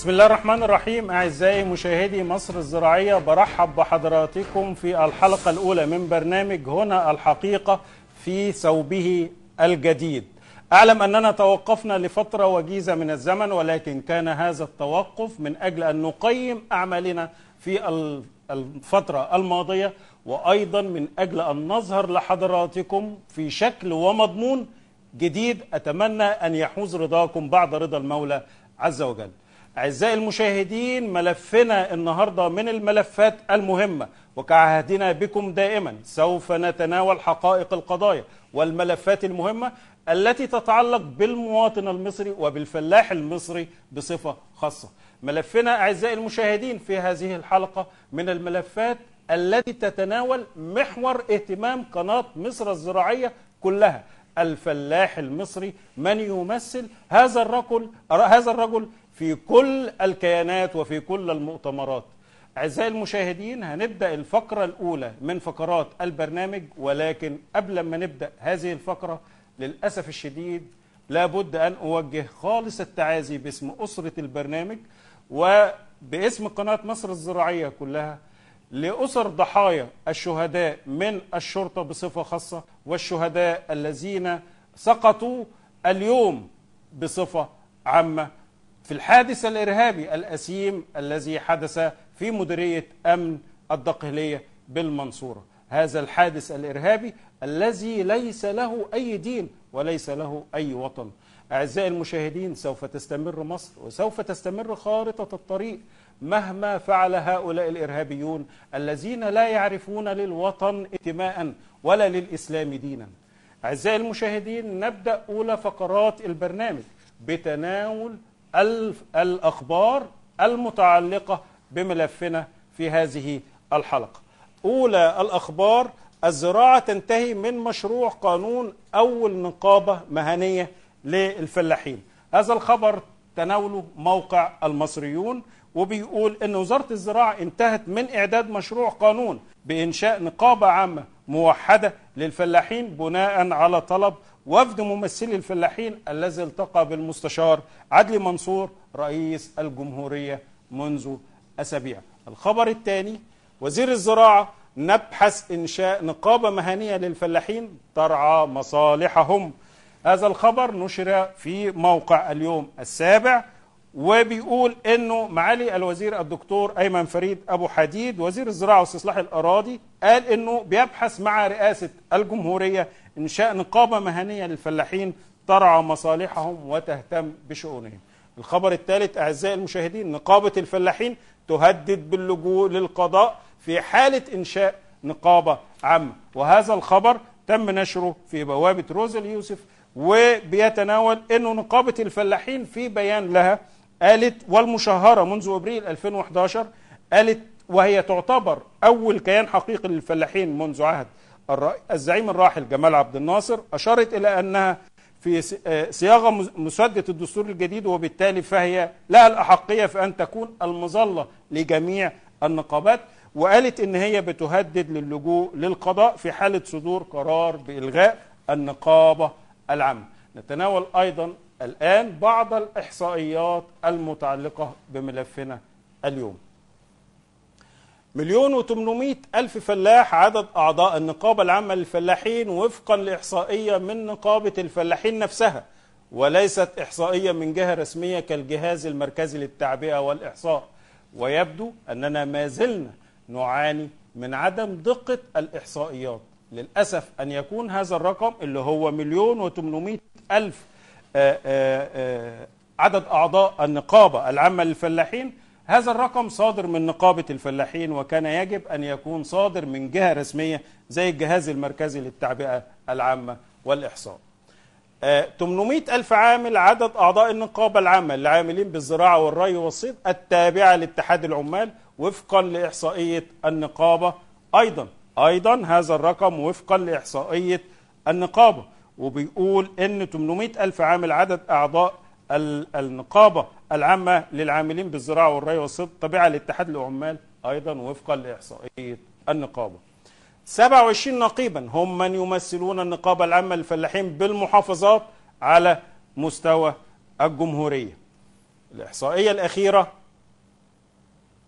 بسم الله الرحمن الرحيم. أعزائي مشاهدي مصر الزراعية، برحب بحضراتكم في الحلقة الأولى من برنامج هنا الحقيقة في ثوبه الجديد. أعلم أننا توقفنا لفترة وجيزة من الزمن، ولكن كان هذا التوقف من أجل أن نقيم أعمالنا في الفترة الماضية، وأيضا من أجل أن نظهر لحضراتكم في شكل ومضمون جديد أتمنى أن يحوز رضاكم بعد رضا المولى عز وجل. أعزائي المشاهدين، ملفنا النهاردة من الملفات المهمة، وكعهدنا بكم دائما سوف نتناول حقائق القضايا والملفات المهمة التي تتعلق بالمواطن المصري وبالفلاح المصري بصفة خاصة. ملفنا أعزائي المشاهدين في هذه الحلقة من الملفات التي تتناول محور اهتمام قناة مصر الزراعية كلها، الفلاح المصري، من يمثل هذا الرجل في كل الكيانات وفي كل المؤتمرات. أعزائي المشاهدين، هنبدأ الفقرة الأولى من فقرات البرنامج، ولكن قبل ما نبدأ هذه الفقرة للأسف الشديد لابد أن أوجه خالص التعازي باسم أسرة البرنامج وباسم قناة مصر الزراعية كلها لأسر ضحايا الشهداء من الشرطة بصفة خاصة، والشهداء الذين سقطوا اليوم بصفة عامة في الحادث الإرهابي الأسيم الذي حدث في مديرية أمن الدقهلية بالمنصورة. هذا الحادث الإرهابي الذي ليس له أي دين وليس له أي وطن. أعزائي المشاهدين، سوف تستمر مصر وسوف تستمر خارطة الطريق مهما فعل هؤلاء الإرهابيون الذين لا يعرفون للوطن انتماء ولا للإسلام دينا. أعزائي المشاهدين، نبدأ أولى فقرات البرنامج بتناول الأخبار المتعلقة بملفنا في هذه الحلقة. أولى الأخبار: الزراعة تنتهي من مشروع قانون أول نقابة مهنية للفلاحين. هذا الخبر تناوله موقع المصريون، وبيقول أن وزارة الزراعة انتهت من إعداد مشروع قانون بإنشاء نقابة عامة موحدة للفلاحين بناء على طلب وفد ممثلي الفلاحين الذي التقى بالمستشار عدلي منصور رئيس الجمهورية منذ أسابيع. الخبر الثاني: وزير الزراعة: نبحث إنشاء نقابة مهنية للفلاحين ترعى مصالحهم. هذا الخبر نشر في موقع اليوم السابع، وبيقول انه معالي الوزير الدكتور ايمن فريد ابو حديد وزير الزراعه واستصلاح الاراضي قال انه بيبحث مع رئاسه الجمهوريه انشاء نقابه مهنيه للفلاحين ترعى مصالحهم وتهتم بشؤونهم. الخبر الثالث اعزائي المشاهدين: نقابه الفلاحين تهدد باللجوء للقضاء في حاله انشاء نقابه عامه. وهذا الخبر تم نشره في بوابه روز اليوسف، وبيتناول انه نقابه الفلاحين في بيان لها قالت، والمشهرة منذ أبريل 2011، قالت وهي تعتبر أول كيان حقيقي للفلاحين منذ عهد الزعيم الراحل جمال عبد الناصر، أشارت إلى أنها في صياغة مسودة الدستور الجديد، وبالتالي فهي لها الأحقية في أن تكون المظلة لجميع النقابات، وقالت إن هي بتهدد للجوء للقضاء في حالة صدور قرار بإلغاء النقابة العامة. نتناول أيضا الآن بعض الإحصائيات المتعلقة بملفنا اليوم. 1,800,000 فلاح عدد أعضاء النقابة العامة للفلاحين وفقا لإحصائية من نقابة الفلاحين نفسها، وليست إحصائية من جهة رسمية كالجهاز المركزي للتعبئة والإحصاء. ويبدو أننا ما زلنا نعاني من عدم دقة الإحصائيات. للأسف أن يكون هذا الرقم اللي هو 1,800,000 عدد أعضاء النقابة العامة للفلاحين، هذا الرقم صادر من نقابة الفلاحين، وكان يجب أن يكون صادر من جهة رسمية زي الجهاز المركزي للتعبئة العامة والإحصاء. 800,000 عامل عدد أعضاء النقابة العامة العاملين بالزراعة والري والصيد التابعة لاتحاد العمال وفقا لإحصائية النقابة. أيضا هذا الرقم وفقا لإحصائية النقابة، وبيقول ان 800,000 عامل عدد اعضاء النقابه العامه للعاملين بالزراعه والري والصيد تابعه لاتحاد العمال ايضا وفقا لاحصائيه النقابه. 27 نقيبا هم من يمثلون النقابه العامه للفلاحين بالمحافظات على مستوى الجمهوريه. الاحصائيه الاخيره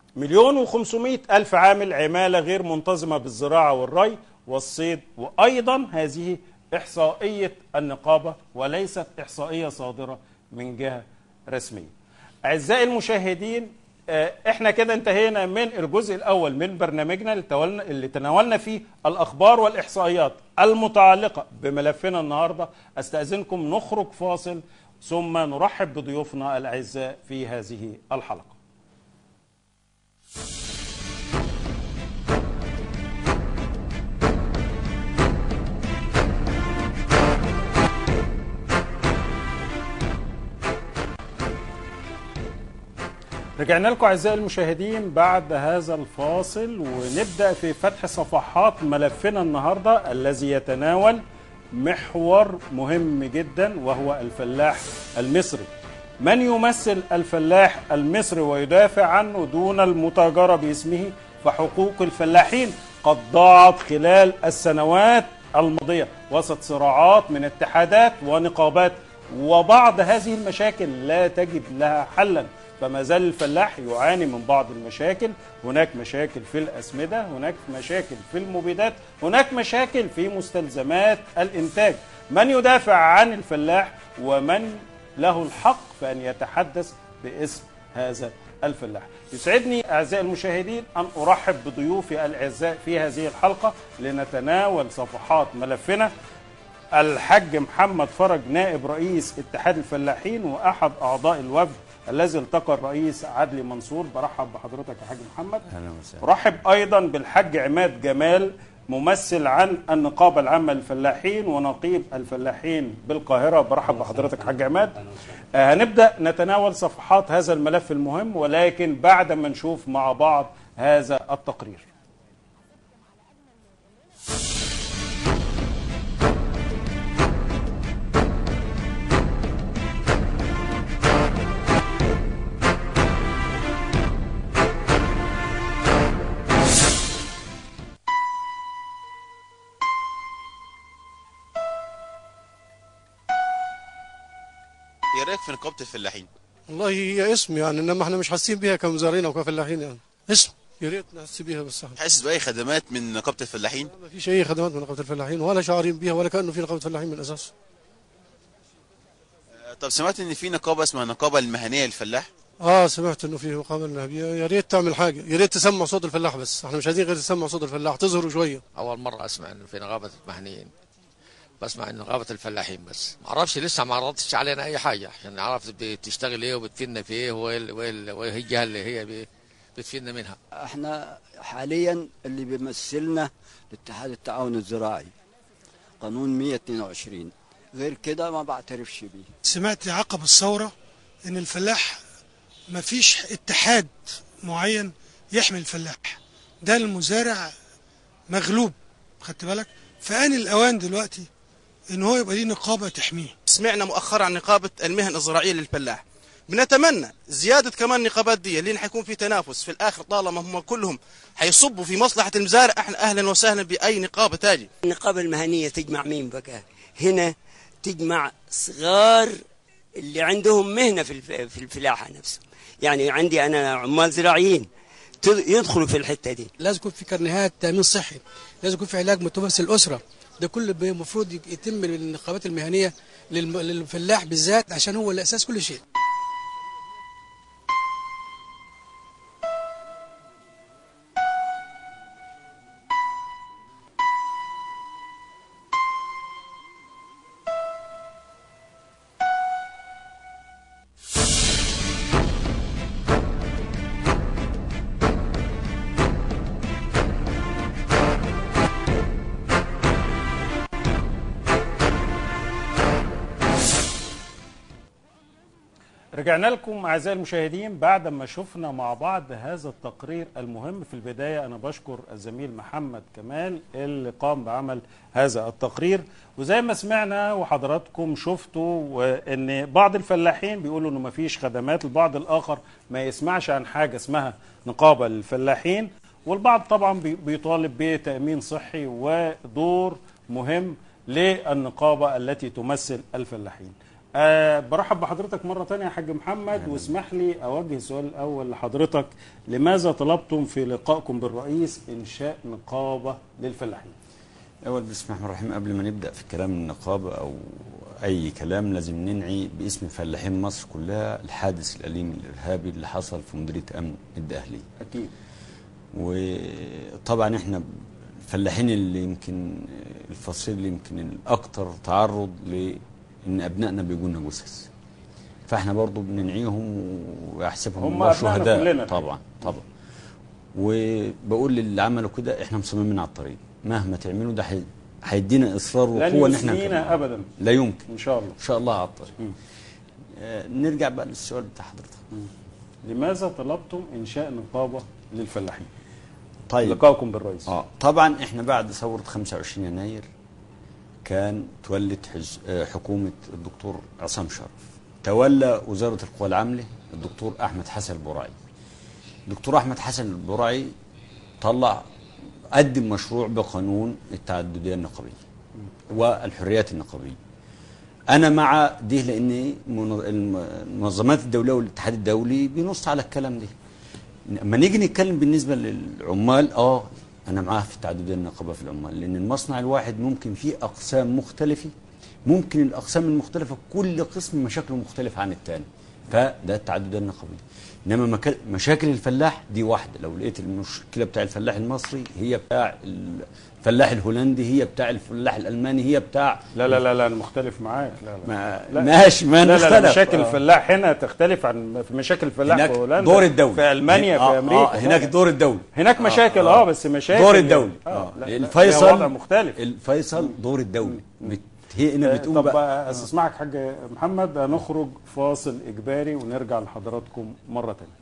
1,500,000 عامل عمالة غير منتظمة بالزراعة والري والصيد، وأيضا هذه إحصائية النقابة وليست إحصائية صادرة من جهة رسمية. أعزائي المشاهدين، احنا كده انتهينا من الجزء الأول من برنامجنا اللي تناولنا فيه الأخبار والإحصائيات المتعلقة بملفنا النهاردة. أستأذنكم نخرج فاصل ثم نرحب بضيوفنا الأعزاء في هذه الحلقة. رجعنا لكم أعزائي المشاهدين بعد هذا الفاصل، ونبدأ في فتح صفحات ملفنا النهاردة الذي يتناول محور مهم جدا وهو الفلاح المصري. من يمثل الفلاح المصري ويدافع عنه دون المتاجرة باسمه؟ فحقوق الفلاحين قد ضاعت خلال السنوات الماضية وسط صراعات من اتحادات ونقابات، وبعض هذه المشاكل لا تجد لها حلا، فما زال الفلاح يعاني من بعض المشاكل. هناك مشاكل في الأسمدة، هناك مشاكل في المبيدات، هناك مشاكل في مستلزمات الإنتاج. من يدافع عن الفلاح ومن له الحق فأن يتحدث باسم هذا الفلاح؟ يسعدني أعزائي المشاهدين أن أرحب بضيوفي الأعزاء في هذه الحلقة لنتناول صفحات ملفنا. الحاج محمد فرج نائب رئيس اتحاد الفلاحين وأحد أعضاء الوفد الذي التقى الرئيس عدلي منصور. برحب بحضرتك يا حاج محمد. اهلا وسهلا. ارحب ايضا بالحاج عماد جمال ممثل عن النقابه العامه للفلاحين ونقيب الفلاحين بالقاهره. برحب بحضرتك حاج عماد. هنبدا نتناول صفحات هذا الملف المهم، ولكن بعد ما نشوف مع بعض هذا التقرير. ايه رايك في نقابه الفلاحين؟ والله هي اسم يعني، انما احنا مش حاسين بيها كمزارعين او كفلاحين يعني. اسم يا ريت نحس بيها بس احنا. حاسس باي خدمات من نقابه الفلاحين؟ ما فيش اي خدمات من نقابه الفلاحين ولا شعارين بيها ولا كانه في نقابه فلاحين من الاساس. طب سمعت ان في نقابه اسمها النقابه المهنيه للفلاح؟ سمعت انه في نقابه نهبيه. يا ريت تعمل حاجه، يا ريت تسمع صوت الفلاح، بس احنا مش عايزين غير تسمع صوت الفلاح، تظهروا شويه. اول مره اسمع انه في نقابه المهنيين، بسمع ان نقابه الفلاحين بس. ما اعرفش لسه، ما عرضتش علينا اي حاجه عشان نعرف بتشتغل ايه وبتفيدنا في ايه وهي الجهه اللي هي بتفيدنا منها. احنا حاليا اللي بيمثلنا الاتحاد التعاون الزراعي قانون 122، غير كده ما بعترفش بيه. سمعت عقب الثوره ان الفلاح ما فيش اتحاد معين يحمي الفلاح، ده المزارع مغلوب، خدت بالك؟ فآن الاوان دلوقتي ان هو يبقى ليه نقابه تحميه. سمعنا مؤخرا عن نقابه المهن الزراعيه للفلاح، بنتمنى زياده كمان النقابات دي لان حيكون في تنافس في الاخر، طالما هم كلهم حيصبوا في مصلحه المزارع. احنا اهلا وسهلا باي نقابه تاجي. النقابه المهنيه تجمع مين بقى؟ هنا تجمع صغار اللي عندهم مهنه في الفلاحه نفسه، يعني عندي انا عمال زراعيين يدخلوا في الحته دي. لازم يكون في كرنيهات تامين صحي، لازم يكون في علاج متمثل الاسره، ده كله المفروض يتم بالنقابات المهنيه للفلاح بالذات عشان هو الاساس كل شيء. رجعنا لكم أعزائي المشاهدين بعد ما شفنا مع بعض هذا التقرير المهم. في البداية أنا بشكر الزميل محمد كمال اللي قام بعمل هذا التقرير، وزي ما سمعنا وحضراتكم شفتوا وإن بعض الفلاحين بيقولوا إنه مفيش خدمات، البعض الآخر ما يسمعش عن حاجة اسمها نقابة للفلاحين، والبعض طبعا بيطالب بتأمين صحي ودور مهم للنقابة التي تمثل الفلاحين. برحب بحضرتك مرة تانية يا حاج محمد، واسمح لي أوجه السؤال الأول لحضرتك. لماذا طلبتم في لقائكم بالرئيس إنشاء نقابة للفلاحين؟ أول بسم الله الرحمن الرحيم، قبل ما نبدأ في كلام النقابة أو أي كلام لازم ننعي باسم فلاحين مصر كلها الحادث الأليم الإرهابي اللي حصل في مديرية أمن الدقهلية. أكيد. وطبعا إحنا الفلاحين اللي يمكن الفصيل اللي يمكن الأكثر تعرض لأن أبنائنا بيجونا جثث، فإحنا برضو بننعيهم ويحسبهم شهداء. طبعا. وبقول للي عملوا كده إحنا مصممين على الطريق، مهما تعملوا ده هيدينا اصرار وقوه ان احنا لن ابدا. لا يمكن ان شاء الله. ان شاء الله على الطريق. نرجع بقى للسؤال بتاع حضرتك. لماذا طلبتم انشاء نقابه للفلاحين؟ طيب لقائكم بالرئيس. طبعا احنا بعد ثوره 25 يناير كان تولت حكومه الدكتور عصام شرف، تولى وزاره القوى العامله الدكتور احمد حسن البراعي. الدكتور احمد حسن البراعي قدم مشروع بقانون التعددية النقابية والحريات النقابية. أنا مع ده لأن المنظمات الدولية والاتحاد الدولي بينص على الكلام ده. لما نيجي نتكلم بالنسبة للعمال أنا معاه في التعددية النقابية في العمال، لأن المصنع الواحد ممكن فيه أقسام مختلفة، ممكن الأقسام المختلفة كل قسم مشاكله مختلفة عن الثاني، فده التعددية النقابية. انما مشاكل الفلاح دي واحده، لو لقيت المشكله بتاع الفلاح المصري هي بتاع الفلاح الهولندي، هي بتاع الفلاح الالماني، هي بتاع لا انا مختلف معاك. لا ماشي، ما نختلف. لا مشاكل الفلاح هنا تختلف عن في مشاكل الفلاح في هولندا، دور الدولي في المانيا، في امريكا. هناك دور الدولي، هناك مشاكل بس مشاكل دور الدولي. الفيصل وضع مختلف. الفيصل دور الدولي. هي هنا بتقوم طب بقى استسمعك حاج محمد، هنخرج فاصل اجباري ونرجع لحضراتكم مره ثانيه.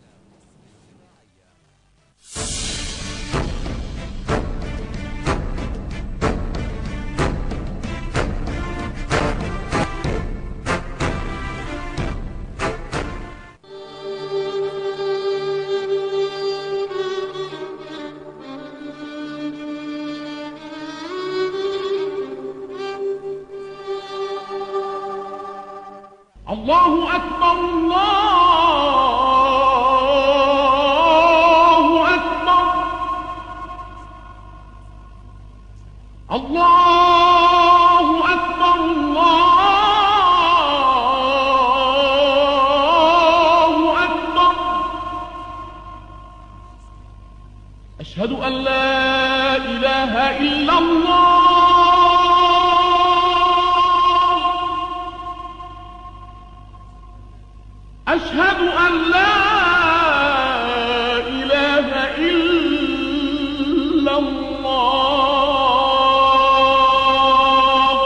الله أكبر الله أكبر الله أكبر الله أكبر. أشهد أن لا إله إلا الله. أشهد أن لا إله إلا الله.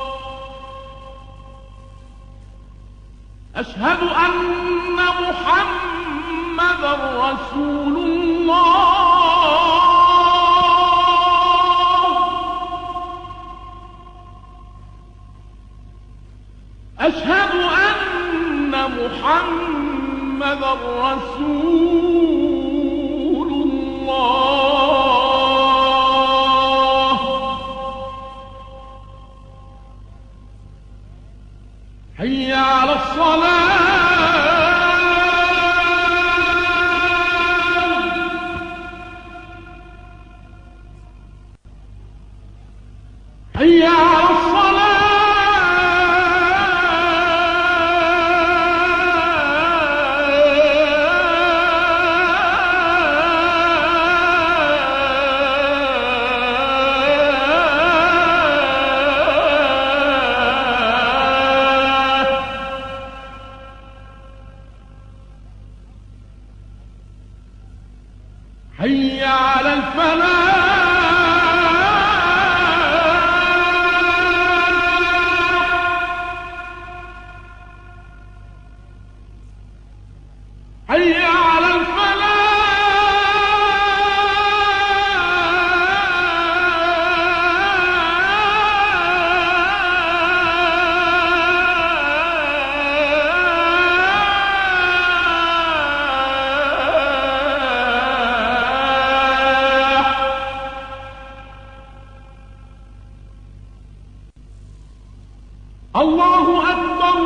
أشهد أن محمدًا رسول الله. أشهد أن محمدًا رسول الله. حي على الصلاة. حي على الصلاة. حي على الفلاح. الله أكبر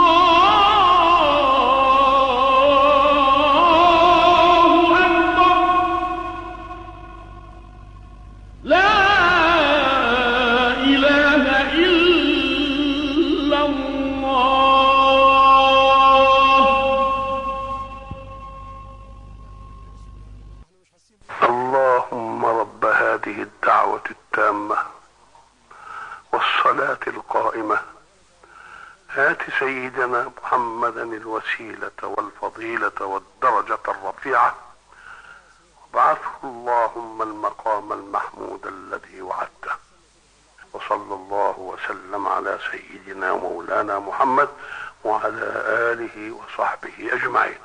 الله أكبر لا إله إلا الله. اللهم رب هذه الدعوة التامة والصلاة القائمة آت سيدنا محمدا الوسيلة والفضيلة والدرجة الرفيعة وابعثه اللهم المقام المحمود الذي وعدته. وصلى الله وسلم على سيدنا مولانا محمد وعلى آله وصحبه أجمعين.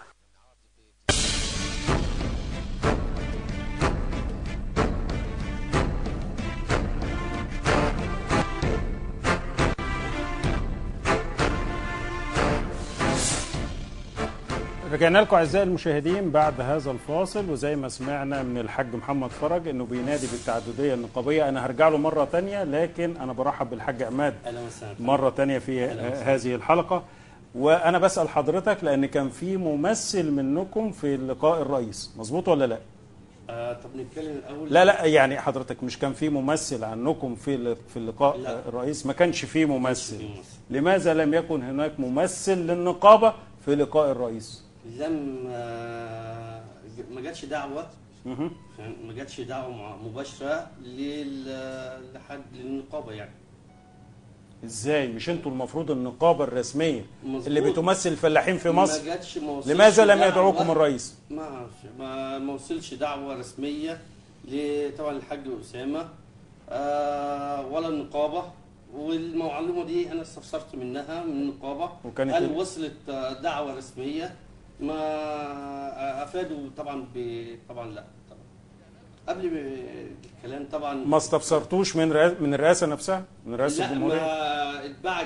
رجعنا لكم اعزائي المشاهدين بعد هذا الفاصل، وزي ما سمعنا من الحاج محمد فرج انه بينادي بالتعدديه النقابيه. انا هرجع له مره ثانيه، لكن انا برحب بالحاج عماد مره ثانيه في هذه الحلقه. وانا بسال حضرتك لان كان في ممثل منكم في لقاء الرئيس، مظبوط ولا لا؟ طب نتكلم الاول. لا يعني حضرتك مش كان في ممثل عنكم في اللقاء الرئيس؟ ما كانش في ممثل. لماذا لم يكن هناك ممثل للنقابه في لقاء الرئيس؟ ما جاتش دعوه، ما جاتش دعوه مباشره لحد للنقابه يعني. ازاي؟ مش انتوا المفروض النقابه الرسميه مزبوط. اللي بتمثل الفلاحين في مصر؟ ما جاتش، لماذا لم يدعوكم الرئيس؟ ما وصلش دعوه رسميه طبعا الحاج اسامه ولا النقابه. والمعلومه دي انا استفسرت منها من النقابه، هل وصلت دعوه رسميه؟ ما افادوا طبعا طبعا لا طبعا قبل الكلام طبعا. ما استفسرتوش من الرئاسه نفسها، من رئاسه الجمهوريه؟ لا، اتبعت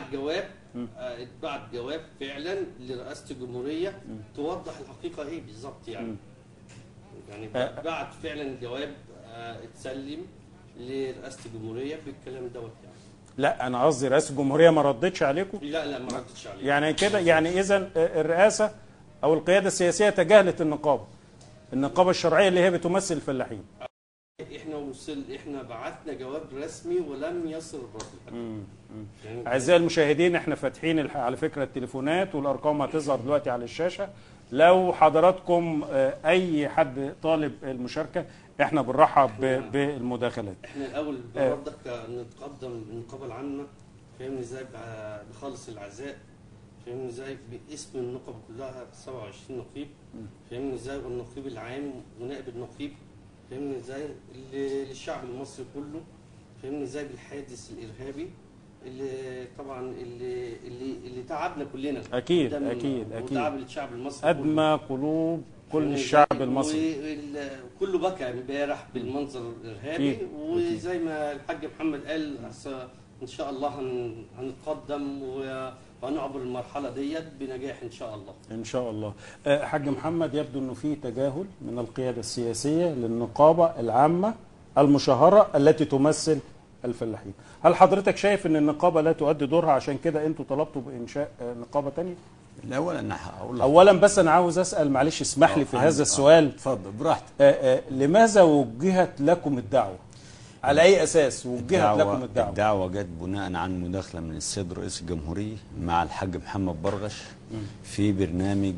جواب فعلا لرئاسه الجمهوريه توضح الحقيقه ايه بالظبط يعني. يعني اتبعت فعلا جواب اتسلم لرئاسه الجمهوريه بالكلام دوت يعني. لا انا قصدي رئاسه الجمهوريه ما ردتش عليكم؟ لا ما ردتش عليكم. يعني كده يعني اذا الرئاسه او القياده السياسيه تجاهلت النقابه الشرعيه اللي هي بتمثل الفلاحين. احنا بعثنا جواب رسمي ولم يصل الرد. يعني اعزائي المشاهدين احنا فاتحين على فكره التليفونات والارقام هتظهر دلوقتي على الشاشه. لو حضراتكم اي حد طالب المشاركه احنا بنرحب بالمداخلات. احنا الاول برضك نتقدم النقابه العامه، فاهمني ازاي، بخالص العزاء، فاهمني ازاي، باسم النقابه كلها 27 نقيب، فاهمني ازاي، والنقيب العام ونائب النقيب، فاهمني ازاي، للشعب المصري كله، فاهمني ازاي، بالحادث الارهابي اللي طبعا اللي تعبنا كلنا. اكيد وتعب الشعب المصري ادمى قلوب كل الشعب المصري. كله بكى امبارح بالمنظر الارهابي. وزي ما الحاج محمد قال ان شاء الله هنتقدم وهنعبر المرحله ديت بنجاح ان شاء الله. ان شاء الله. حاج محمد، يبدو انه في تجاهل من القياده السياسيه للنقابه العامه المشهره التي تمثل الفلاحين. هل حضرتك شايف ان النقابه لا تؤدي دورها عشان كده انتوا طلبتوا بانشاء نقابه ثانيه؟ الاول انا هقول اولا بس انا عاوز اسال، معلش اسمح لي في هذا السؤال. اتفضل براحتك. لماذا وجهت لكم الدعوه؟ على اي اساس وجهت لكم الدعوه؟ الدعوه جت بناء عن مداخله من السيد رئيس الجمهوريه مع الحاج محمد برغش في برنامج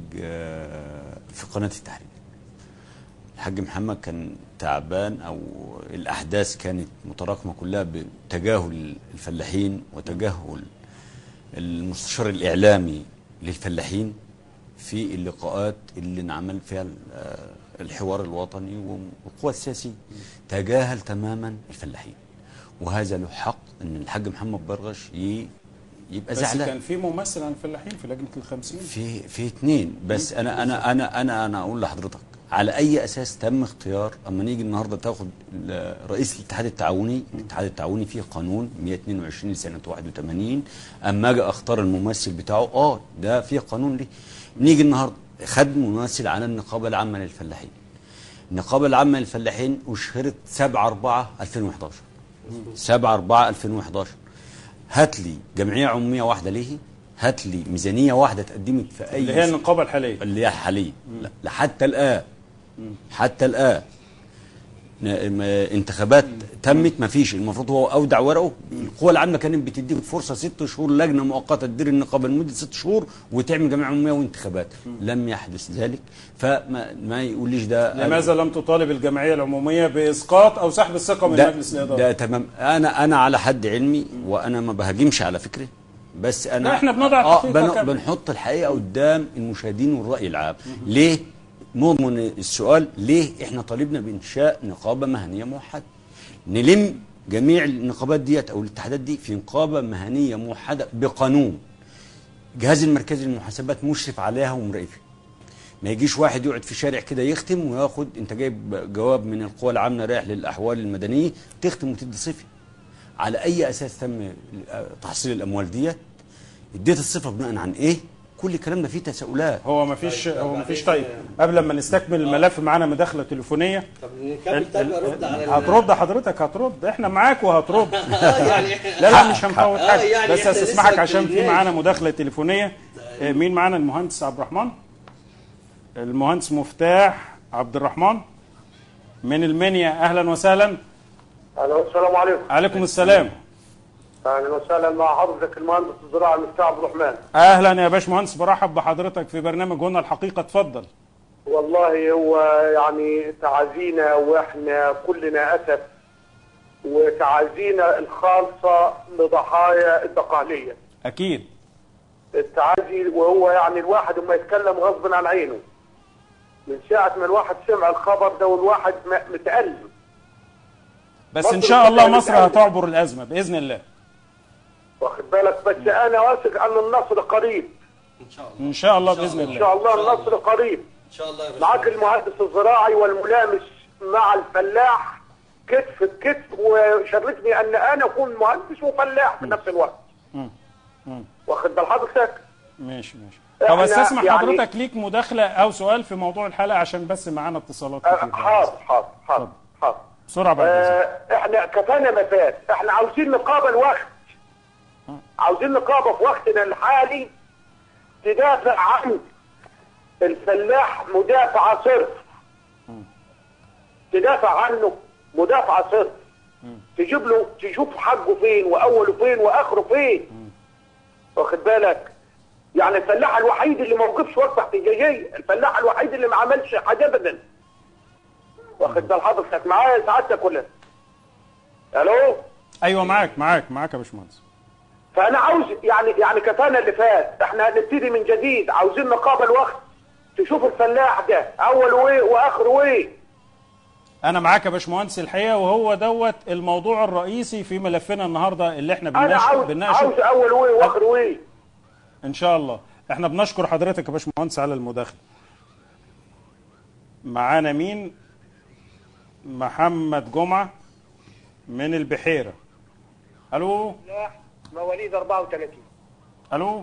في قناه التحرير. الحاج محمد كان تعبان، او الاحداث كانت متراكمه كلها بتجاهل الفلاحين وتجاهل المستشار الاعلامي للفلاحين في اللقاءات اللي نعمل فيها الحوار الوطني والقوى السياسيه. تجاهل تماما الفلاحين، وهذا له حق ان الحاج محمد برغش يبقى زعلان. بس كان في ممثل عن الفلاحين في لجنه ال50. في اثنين بس. انا اقول لحضرتك على اي اساس تم اختيار؟ اما نيجي النهارده تاخد رئيس الاتحاد التعاوني فيه قانون 122 لسنه 81. اما اجي اختار الممثل بتاعه ده فيه قانون ليه. نيجي النهارده خد ممثل على النقابه العامه للفلاحين. النقابه العامه للفلاحين اشهرت 7/4/2011. 7/4/2011 هات لي جمعيه عموميه واحده ليه، هات لي ميزانيه واحده اتقدمت في اي اللي هي النقابه الحاليه اللي هي حاليا حتى الان حتى الان انتخابات تمت ما فيش. المفروض هو اودع ورقه. القوى العامه كانت بتديك فرصه 6 شهور لجنه مؤقته تدير النقابه لمده 6 شهور وتعمل جمعيه عموميه وانتخابات. لم يحدث ذلك. فما يقوليش ده لماذا لم تطالب الجمعيه العموميه باسقاط او سحب الثقه من مجلس الاداره؟ ده تمام. انا على حد علمي وانا ما بهاجمش على فكره، بس انا احنا بنضع بنحط الحقيقه قدام المشاهدين والراي العام. ليه مضمن السؤال ليه احنا طالبنا بانشاء نقابه مهنيه موحده؟ نلم جميع النقابات ديت او الاتحادات دي في نقابه مهنيه موحده بقانون. الجهاز المركزي للمحاسبات مشرف عليها ومراقبها. ما يجيش واحد يقعد في شارع كده يختم وياخد انت جايب جواب من القوى العامه رايح للاحوال المدنيه تختم وتدي صفه. على اي اساس تم تحصيل الاموال ديت؟ اديت الصفه بناء عن ايه؟ كل الكلام ده فيه تساؤلات. هو ما فيش طيب قبل ما نستكمل الملف معانا مداخله تليفونيه. طب نكمل. طيب ارد على هترد حضرتك هترد احنا معاك وهترد. لا مش هنفوت حاجه يعني بس استسمحك عشان في معانا مداخله تليفونيه. مين معانا؟ المهندس عبد الرحمن، المهندس مفتاح عبد الرحمن من المنيا. اهلا وسهلا. السلام عليكم. عليكم السلام. اهلا وسهلا مع حضرتك المهندس الزراعي مفتاح عبد الرحمن. اهلا يا باشمهندس، برحب بحضرتك في برنامج هنا الحقيقه. اتفضل. والله هو يعني تعازينا واحنا كلنا اسف، وتعازينا الخالصه لضحايا الدقهليه. اكيد التعازي، وهو يعني الواحد ما يتكلم غصب عن عينه من ساعه ما الواحد سمع الخبر ده والواحد متألم. بس ان شاء الله مصر هتعبر الازمه باذن الله. واخد بالك؟ بس انا واثق ان النصر قريب ان شاء الله باذن الله. ان شاء الله النصر قريب ان شاء الله. معاك المهندس الزراعي والملامس مع الفلاح كتف بكتف، وشرفني ان انا اكون مهندس وفلاح في نفس الوقت. واخد بال حضرتك؟ ماشي. طب استسمح يعني حضرتك ليك مداخله او سؤال في موضوع الحلقه عشان بس معانا اتصالات كتير. حاضر بسرعه بعد احنا كفانا ما فات. احنا عاوزين نقابه الوقت، عاوزين نقابه في وقتنا الحالي تدافع عن الفلاح مدافع صرف، تدافع عنه مدافع صرف، تجيب له تشوف حقه فين واوله فين واخره فين. واخد بالك؟ يعني الفلاح الوحيد اللي ما وقفش وقفه احتجاجيه، الفلاح الوحيد اللي ما عملش حاجه ابدا. واخد بال حضرتك معايا سعادتك ولا؟ الو؟ ايوه معاك يا باشمهندس. فانا عاوز يعني كفانا اللي فات، احنا هنبتدي من جديد. عاوزين نقابه الوقت تشوف الفلاح ده اوله ايه واخره ايه. انا معاك يا باشمهندس الحقيقه، وهو دوت الموضوع الرئيسي في ملفنا النهارده اللي احنا بنناقشه. عاوز اوله ايه واخره ايه ان شاء الله. احنا بنشكر حضرتك يا باشمهندس على المداخله. معانا مين؟ محمد جمعه من البحيره. الو. مواليد 34. الو.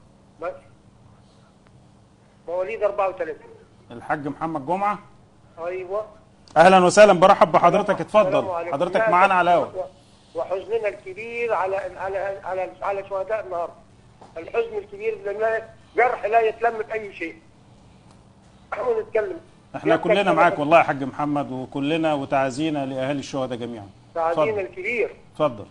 مواليد 34. الحاج محمد جمعه. ايوه. اهلا وسهلا، برحب بحضرتك. اتفضل حضرتك معانا على الهواء. وحزننا الكبير على شهداء النهارده. الحزن الكبير لان جرح لا يتلم باي شيء. احنا نتكلم. احنا كلنا معاك والله يا حاج محمد، وكلنا وتعازينا لاهالي الشهداء جميعا. تعازينا الكبير. اتفضل.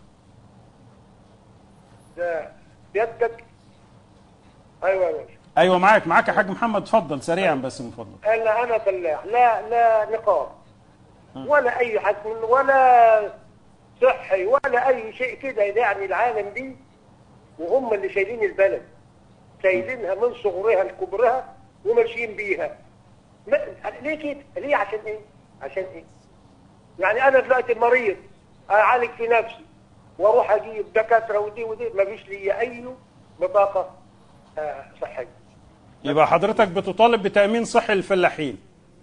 ده بيدك. ايوه يا باشا. ايوه معاك يا حاج محمد. اتفضل سريعا بس من فضلك. انا فلاح، لا نقاب ولا اي حسن ولا صحي ولا اي شيء كده يعني العالم دي، وهم اللي شايلين البلد، شايلينها من صغرها لكبرها وماشيين بيها. ليه كده؟ ليه؟ عشان ايه؟ يعني انا دلوقتي مريض اعالج في نفسي واروح اجيب دكاتره ودي مفيش لي اي بطاقه صحيه. يبقى حضرتك بتطالب بتامين صحي للفلاحين.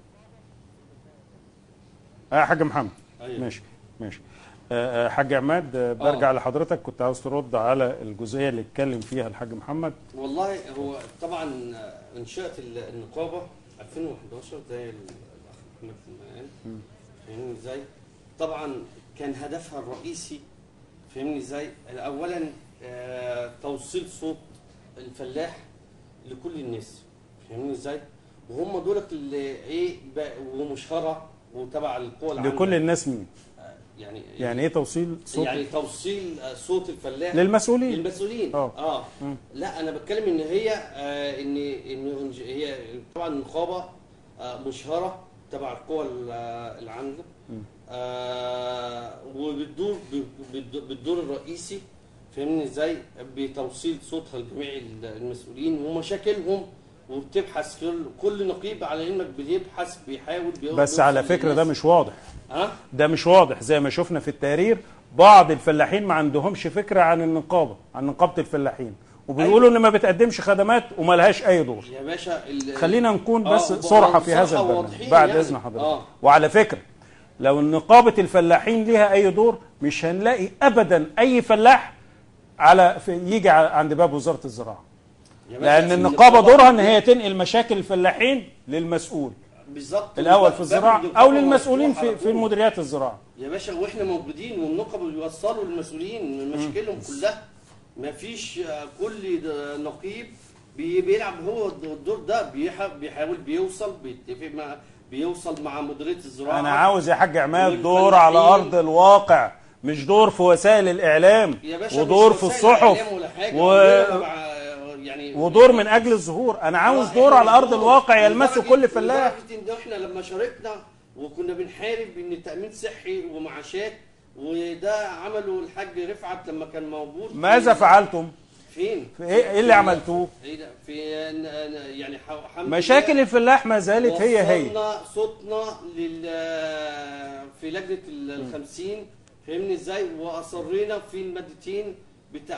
يا حاج محمد. أيوة. ماشي. حاج عماد، برجع لحضرتك، كنت عاوز ترد على الجزئيه اللي اتكلم فيها الحاج محمد. والله هو طبعا انشات النقابه 2011 زي الاخ محمد قال، فاهمني ازاي؟ طبعا كان هدفها الرئيسي، فاهمني ازاي؟ اولا توصيل صوت الفلاح لكل الناس، فاهمني ازاي؟ وهم دولت اللي ايه ومشهره وتبع القوى العامه لكل الناس مين؟ يعني ايه توصيل صوت؟ يعني توصيل صوت الفلاح للمسؤولين. لا انا بتكلم ان هي ان هي طبعا النقابه مشهره تبع القوى العامله، وبالدور الرئيسي، فاهمني ازاي؟ بتوصيل صوتها لجميع المسؤولين ومشاكلهم، وبتبحث في كل نقيب على علمك بيبحث بيحاول بس على فكره ده مش واضح. ده مش واضح زي ما شفنا في التقرير. بعض الفلاحين ما عندهمش فكره عن النقابه، عن نقابه الفلاحين، وبيقولوا ان ما بتقدمش خدمات وما لهاش اي دور. يا باشا خلينا نكون بس صراحه في هذا البرنامج بعد اذن حضرتك. وعلى فكره لو نقابه الفلاحين ليها اي دور مش هنلاقي ابدا اي فلاح يجي عند باب وزاره الزراعه، لان النقابه دورها ان هي تنقل مشاكل الفلاحين للمسؤول بالظبط الاول في الزراعه او للمسؤولين في مديريات الزراعه. يا باشا واحنا موجودين والنقبه بيوصلوا للمسؤولين مشاكلهم كلها. ما فيش كل نقيب بيلعب هو الدور ده، بيحاول بيوصل مع مديريه الزراعه. انا عاوز يا حاج عماد دور على ارض الواقع، مش دور في وسائل الاعلام ودور في الصحف ودور من اجل الظهور. انا عاوز دور على ارض الواقع يلمسه كل فلاح. احنا لما شاركنا وكنا بنحارب ان تامين صحي ومعاشات، وده عمله الحاج رفعت لما كان موجود. ماذا فعلتم؟ فين؟ ايه اللي عملتوه؟ في يعني مشاكل الفلاح ما زالت هي وصلنا صوتنا في لجنه ال50، فهمني ازاي؟ واصرينا في المادتين بتاع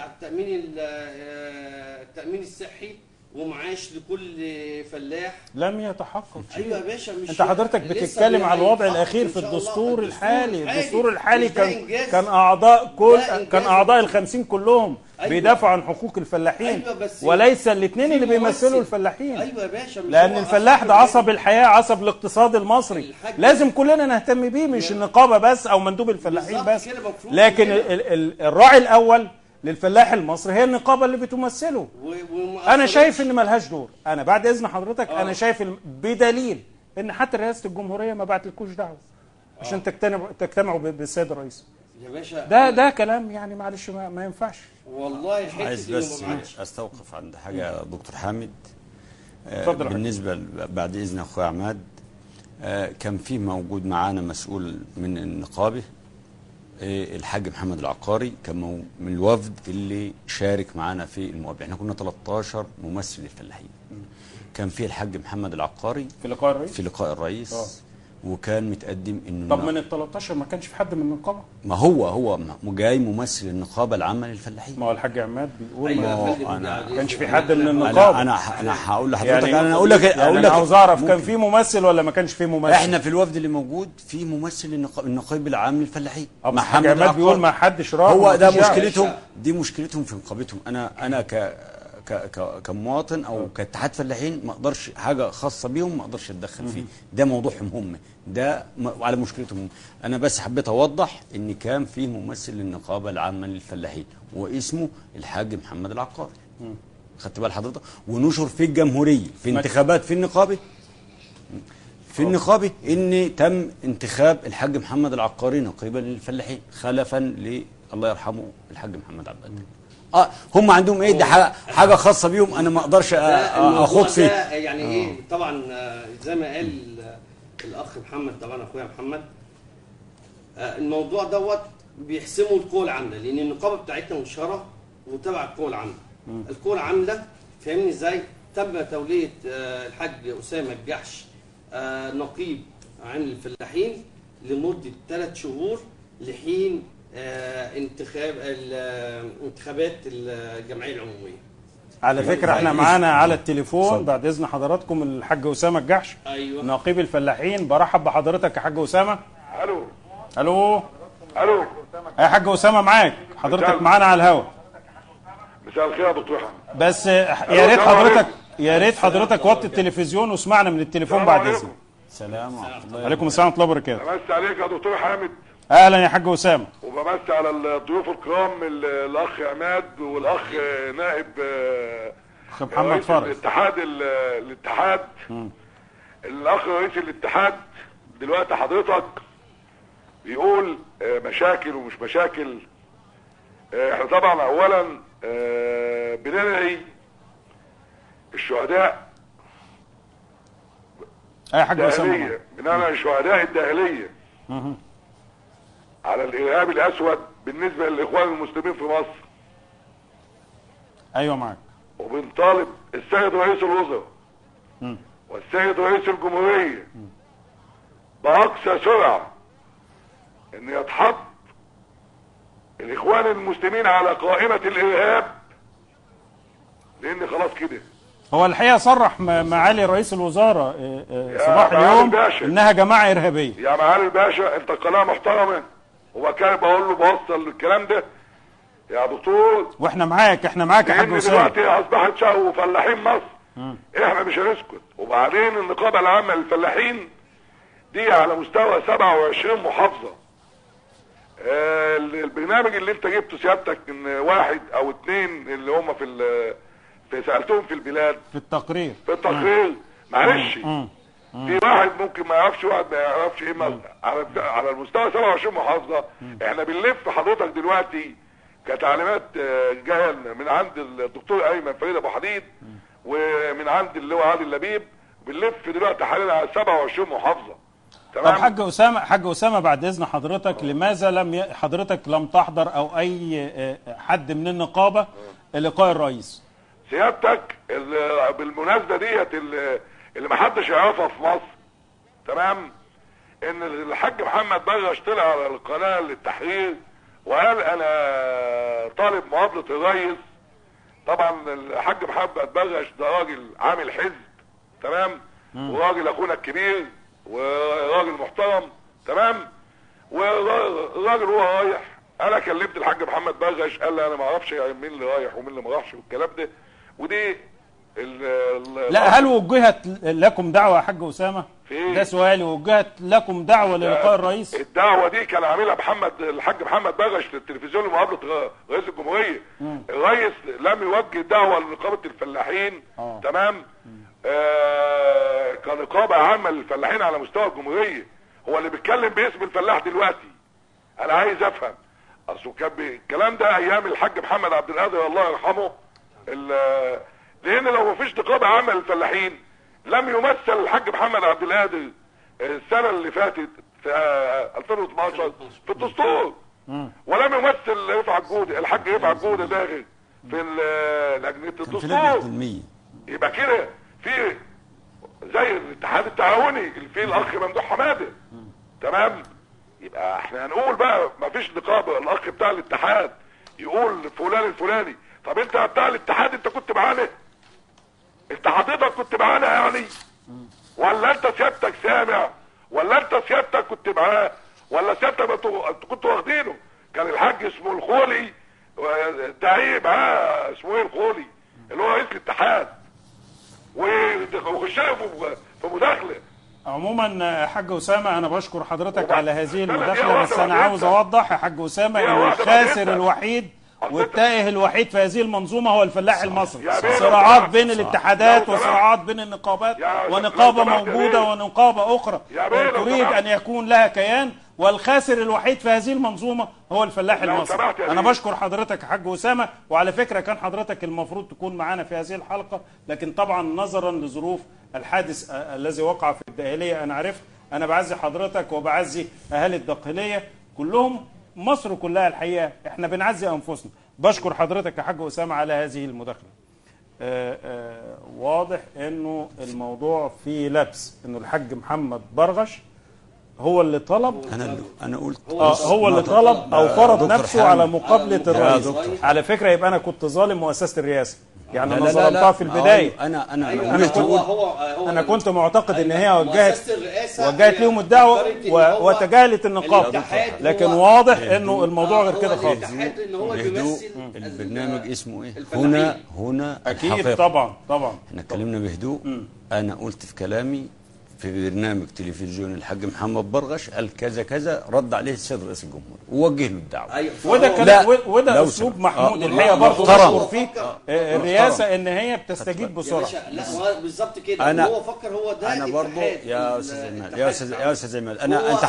التامين الصحي ومعاش لكل فلاح. لم يتحقق شيء. ايوه يا باشا، مش انت حضرتك بتتكلم على الوضع الاخير في الدستور الحالي. الدستور الحالي كان اعضاء ال50 كلهم بيدافعوا عن حقوق الفلاحين، وليس الاثنين اللي بيمثلوا الفلاحين. ايوه يا باشا، لان الفلاح ده عصب الحياه، عصب الاقتصاد المصري، لازم كلنا نهتم بيه، مش النقابه بس او مندوب الفلاحين بس. لكن الراعي الاول للفلاح المصري هي النقابه اللي بتمثله. انا شايف ان ملهاش دور. انا بعد اذن حضرتك انا شايف بدليل ان حتى رئاسه الجمهوريه ما بعتلكوش دعوه عشان تجتمعوا بالسيد الرئيس. يا باشا ده كلام يعني معلش ما ينفعش. والله عايز بس استوقف عند حاجه يا دكتور حامد. اتفضل. بالنسبه بعد اذن اخويا عماد، كان في موجود معانا مسؤول من النقابه الحاج محمد العقاري، كان من الوفد اللي شارك معانا في المقابله. احنا كنا 13 ممثل للفلاحين. كان في الحاج محمد العقاري في لقاء الرئيس وكان متقدم انه طب من ال 13 ما كانش في حد من النقابه؟ ما هو جاي ممثل النقابه العامه للفلاحين. ما هو الحاج عماد بيقول ما كانش في حد من النقابه. انا هقول لحضرتك يعني اقول لك انا عاوز اعرف كان في ممثل ولا ما كانش في ممثل؟ احنا في الوفد اللي موجود في ممثل النقيب العام للفلاحين. محمد عماد بيقول ما حدش راح. هو ده مشكلتهم، دي مشكلتهم في نقابتهم. انا كمواطن او كاتحاد فلاحين ما اقدرش حاجه خاصه بيهم ما اقدرش اتدخل فيه. ده موضوعهم هم، ده على مشكلتهم. انا بس حبيت اوضح ان كان فيه ممثل للنقابه العامه للفلاحين واسمه الحاج محمد العقاري. خدت بال حضرتك؟ ونشر في الجمهوريه في انتخابات في النقابه ان تم انتخاب الحاج محمد العقاري نقيبا للفلاحين خلفا الله يرحمه الحاج محمد عبد القادر. هم عندهم ايه؟ ده حاجه خاصه بيهم، انا ما اقدرش اخوض فيه. يعني ايه طبعا زي ما قال الاخ محمد، طبعا اخويا محمد، الموضوع دوت بيحسموا القوى العامله، لان النقابه بتاعتنا مشهره وتبع القوى العامله. القوى العامله فاهمني ازاي؟ تم توليه الحاج اسامه الجحش نقيب عن الفلاحين لمده 3 شهور لحين انتخابات الجمعيه العموميه. على فكره احنا معانا على التليفون بعد اذن حضراتكم الحاج اسامه الجحش. ايوه نقيب الفلاحين. برحب بحضرتك يا حاج اسامه. الو يا حاج اسامه معاك حضرتك معانا على الهواء. مساء الخير يا دكتور حامد. بس يا ريت حضرتك وطي التلفزيون واسمعنا من التليفون بعد اذنك. سلام عليكم السلام ورحمه الله وبركاته. مساء عليك يا دكتور حامد. اهلا يا حاج اسامه. وبمسي على الضيوف الكرام الاخ عماد والاخ نائب محمد رئيس فرج الاتحاد الاخ رئيس الاتحاد. دلوقتي حضرتك بيقول مشاكل ومش مشاكل. احنا طبعا اولا بننعي الشهداء يا حاج اسامه، بننعي الشهداء الداخليه على الارهاب الاسود بالنسبه للاخوان المسلمين في مصر. ايوه معاك. وبنطالب السيد رئيس الوزراء والسيد رئيس الجمهوريه باقصى سرعه ان يتحط الاخوان المسلمين على قائمه الارهاب، لان خلاص كده. هو الحقيقه صرح معالي رئيس الوزراء صباح اليوم انها جماعه ارهابيه. يا معالي الباشا، انت قناه محترمه، هو كان بقول له بوصل الكلام ده يا دكتور، واحنا معاك يا حاج اسامه. دلوقتي اصبحت شهوه فلاحين مصر، احنا مش هنسكت. وبعدين النقابه العامه للفلاحين دي على مستوى 27 محافظه. البرنامج اللي انت جبته سيادتك ان واحد او اتنين اللي هم في سالتهم في البلاد في التقرير معلش في واحد ممكن ما يعرفش، واحد ما يعرفش ايه على المستوى 27 محافظه. احنا بنلف حضرتك دلوقتي كتعليمات جايه من عند الدكتور ايمن فريد ابو حديد ومن عند اللواء عادل لبيب، بنلف دلوقتي حاليا على 27 محافظه. تمام. طب حاج اسامه بعد اذن حضرتك، لماذا حضرتك لم تحضر او اي حد من النقابه لقاء الرئيس؟ سيادتك بالمناسبه ديت اللي ما حدش يعرفها في مصر، تمام، ان الحاج محمد برغش طلع على القناه للتحرير وقال انا طالب مقابله الرئيس. طبعا الحاج محمد برغش ده راجل عامل حزب، تمام، وراجل اخونا الكبير وراجل محترم، تمام. والراجل هو رايح، انا كلمت الحاج محمد برغش قال لي انا ما اعرفش مين اللي رايح ومين اللي ما راحش والكلام ده. ودي لا، هل وجهت لكم دعوه يا حاج اسامه؟ ده سؤالي، وجهت لكم دعوه للقاء الرئيس؟ الدعوه دي كان عاملها الحاج محمد برغش في التلفزيون لمقابله رئيس الجمهوريه. الرئيس لم يوجه دعوه لنقابه الفلاحين، تمام، كنقابه عامه للفلاحين على مستوى الجمهوريه. هو اللي بيتكلم باسم الفلاح دلوقتي. انا عايز افهم، اصل كان الكلام ده ايام الحاج محمد عبد القادر الله يرحمه، لان لو مفيش نقابه عامه للفلاحين لم يمثل الحاج محمد عبد القادر السنه اللي فاتت في 2012 في الدستور، ولم يمثل رفعت جوده، الحاج رفعت جوده داخل في لجنه الدستور. يبقى كده في زي الاتحاد التعاوني اللي فيه الاخ ممدوح حماده، تمام. يبقى احنا هنقول بقى مفيش نقابه، الاخ بتاع الاتحاد يقول فلان الفلاني. طب انت بتاع الاتحاد انت كنت معانا؟ انت حضرتك كنت معانا يعني؟ ولا انت سيادتك سامع؟ ولا انت سيادتك كنت معاه؟ ولا سيادتك كنتوا واخدينه؟ كان الحاج اسمه الخولي تعيب معاه، اسمه ايه الخولي اللي هو رئيس الاتحاد، وخش في مداخله. عموما حاج اسامه انا بشكر حضرتك على هذه المداخله، بس انا عاوز اوضح يا حاج اسامه ان الخاسر الوحيد والتائه الوحيد في هذه المنظومه هو الفلاح المصري. صراعات بين الاتحادات وصراعات بين النقابات، ونقابه موجوده ونقابه اخرى تريد ان يكون لها كيان، والخاسر الوحيد في هذه المنظومه هو الفلاح المصري. انا بشكر حضرتك يا حاج اسامه، وعلى فكره كان حضرتك المفروض تكون معانا في هذه الحلقه، لكن طبعا نظرا لظروف الحادث الذي وقع في الدقهليه انا عرفت. انا بعزي حضرتك وبعزي اهالي الدقهليه كلهم، مصر كلها الحقيقه، احنا بنعزي انفسنا. بشكر حضرتك يا حاج اسامه على هذه المداخله. واضح انه الموضوع فيه لبس، انه الحاج محمد برغش هو اللي طلب، انا قلت هو اللي طلب او فرض نفسه على مقابله الرئيس. على فكره يبقى انا كنت ظالم مؤسسه الرئاسه، يعني انا ظلمتها في البدايه. انا كنت معتقد ان هي وجهت لهم الدعوه وتجاهلت النقابه، لكن واضح انه الموضوع غير كده خالص. بهدوء. البرنامج اسمه ايه؟ هنا اكيد الحقيقة. طبعا احنا اتكلمنا بهدوء. انا قلت في كلامي في برنامج تلفزيوني الحاج محمد برغش قال كذا كذا، رد عليه السيد رئيس الجمهوريه ووجه له الدعوه. وده اسلوب محمود الحقيقه برضه بشكر فيه الرئاسه ان هي بتستجيب بسرعه. لا هو بالظبط كده، هو فكر هو ده. انا برضه يا استاذ عماد، يا استاذ عماد، انت